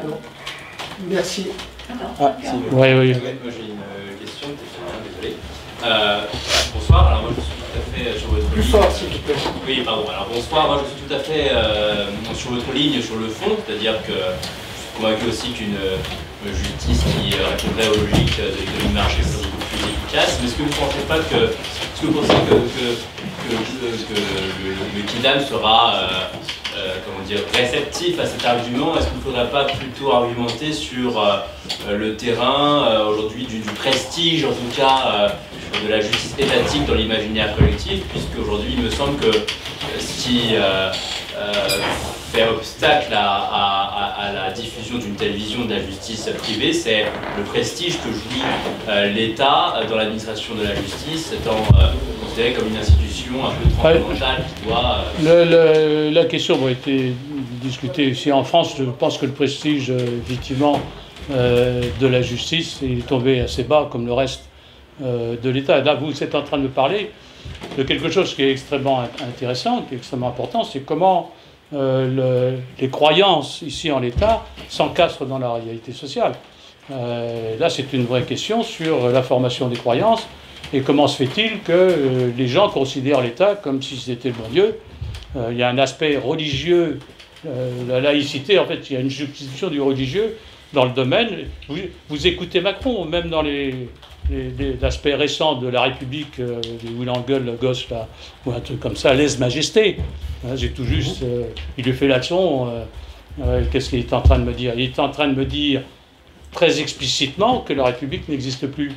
Merci. Ah, si. Oui, oui. Moi j'ai une question, désolé. Euh, bonsoir, alors moi je suis tout à fait sur votre Plus ligne. fort, s'il vous plaît. Oui, pardon. Alors bonsoir, moi je suis tout à fait euh, sur votre ligne, sur le fond, c'est-à-dire que je suis convaincu aussi qu'une euh, justice qui euh, répondrait aux logiques de l'économie de marché serait beaucoup plus efficace. Mais est-ce que vous ne pensez pas que, est-ce que vous pensez que, que, que, que, que le, le Kidam sera euh, euh, comment dire, réceptif à cet argument? Est-ce qu'il ne faudrait pas plutôt argumenter sur euh, le terrain euh, aujourd'hui du, du prestige, en tout cas euh, de la justice étatique dans l'imaginaire collectif, puisque aujourd'hui il me semble que ce qui euh, euh, fait obstacle à, à, à la diffusion d'une telle vision de la justice privée, c'est le prestige que jouit euh, l'État dans l'administration de la justice, étant euh, considéré comme une institution un peu transcendantale qui doit... Euh... Le, le, la question a été discutée ici en France. Je pense que le prestige, effectivement, euh, de la justice est tombé assez bas, comme le reste euh, de l'État. Là, vous êtes en train de me parler de quelque chose qui est extrêmement intéressant, qui est extrêmement important, c'est comment euh, le, les croyances ici en l'État s'encastrent dans la réalité sociale. Euh, là, c'est une vraie question sur la formation des croyances et comment se fait-il que euh, les gens considèrent l'État comme si c'était le bon Dieu. Euh, il y a un aspect religieux, euh, la laïcité, en fait, il y a une substitution du religieux dans le domaine. Vous, vous écoutez Macron, même dans les... l'aspect récent de la République, euh, où il engueule le gosse, là, ou un truc comme ça, lèse-majesté. Hein, j'ai tout juste, euh, il lui fait la leçon, euh, euh, qu'est-ce qu'il est en train de me dire? Il est en train de me dire très explicitement que la République n'existe plus,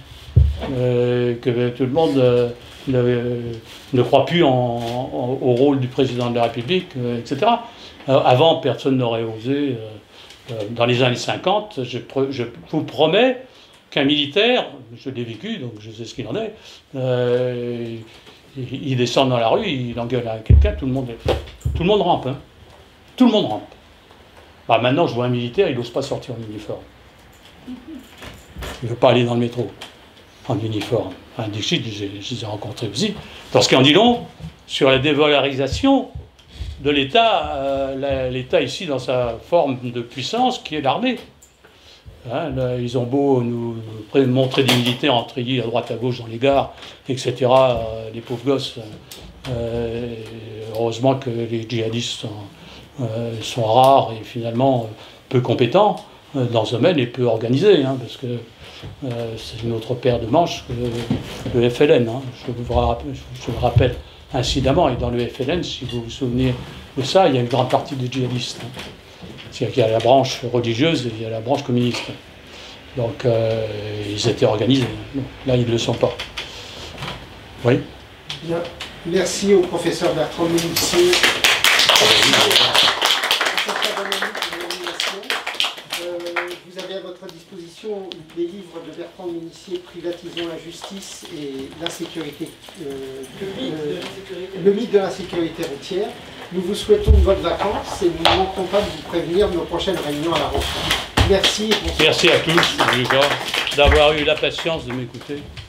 euh, que tout le monde euh, ne, ne croit plus en, en, au rôle du président de la République, euh, et cetera. Euh, avant, personne n'aurait osé, euh, euh, dans les années cinquante, je, je vous promets, qu'un militaire, je l'ai vécu, donc je sais ce qu'il en est, euh, il, il descend dans la rue, il engueule à quelqu'un, tout le monde, tout le monde rampe, hein. Tout le monde rampe. Bah, maintenant, je vois un militaire, il n'ose pas sortir en uniforme. Il ne veut pas aller dans le métro en uniforme. Un des chiites, je les ai rencontrés aussi. Dans ce qui en dit long sur la dévalorisation de l'État, euh, l'État ici dans sa forme de puissance, qui est l'armée. Hein, là, ils ont beau nous montrer des militaires en treillis à droite à gauche dans les gares, et cetera. Euh, les pauvres gosses. Euh, heureusement que les djihadistes sont, euh, sont rares et finalement peu compétents euh, dans ce domaine et peu organisés, hein, parce que euh, c'est une autre paire de manches que le, le F L N. Hein. Je, vous rappelle, je vous rappelle incidemment, et dans le F L N, si vous vous souvenez de ça, il y a une grande partie de djihadistes. Hein. C'est-à-dire qu'il y a la branche religieuse et il y a la branche communiste. Donc, euh, ils étaient organisés. Là, ils ne le sont pas. Oui. Bien. Merci au professeur Bertrand Ménissier. Euh, vous avez à votre disposition les livres de Bertrand Ménissier, Privatisons la justice et l'insécurité. Euh, euh, le mythe de l'insécurité routière. Nous vous souhaitons de bonnes vacances et nous ne manquerons pas de vous prévenir de nos prochaines réunions à la rentrée. Merci. Merci à tous, d'avoir eu la patience de m'écouter.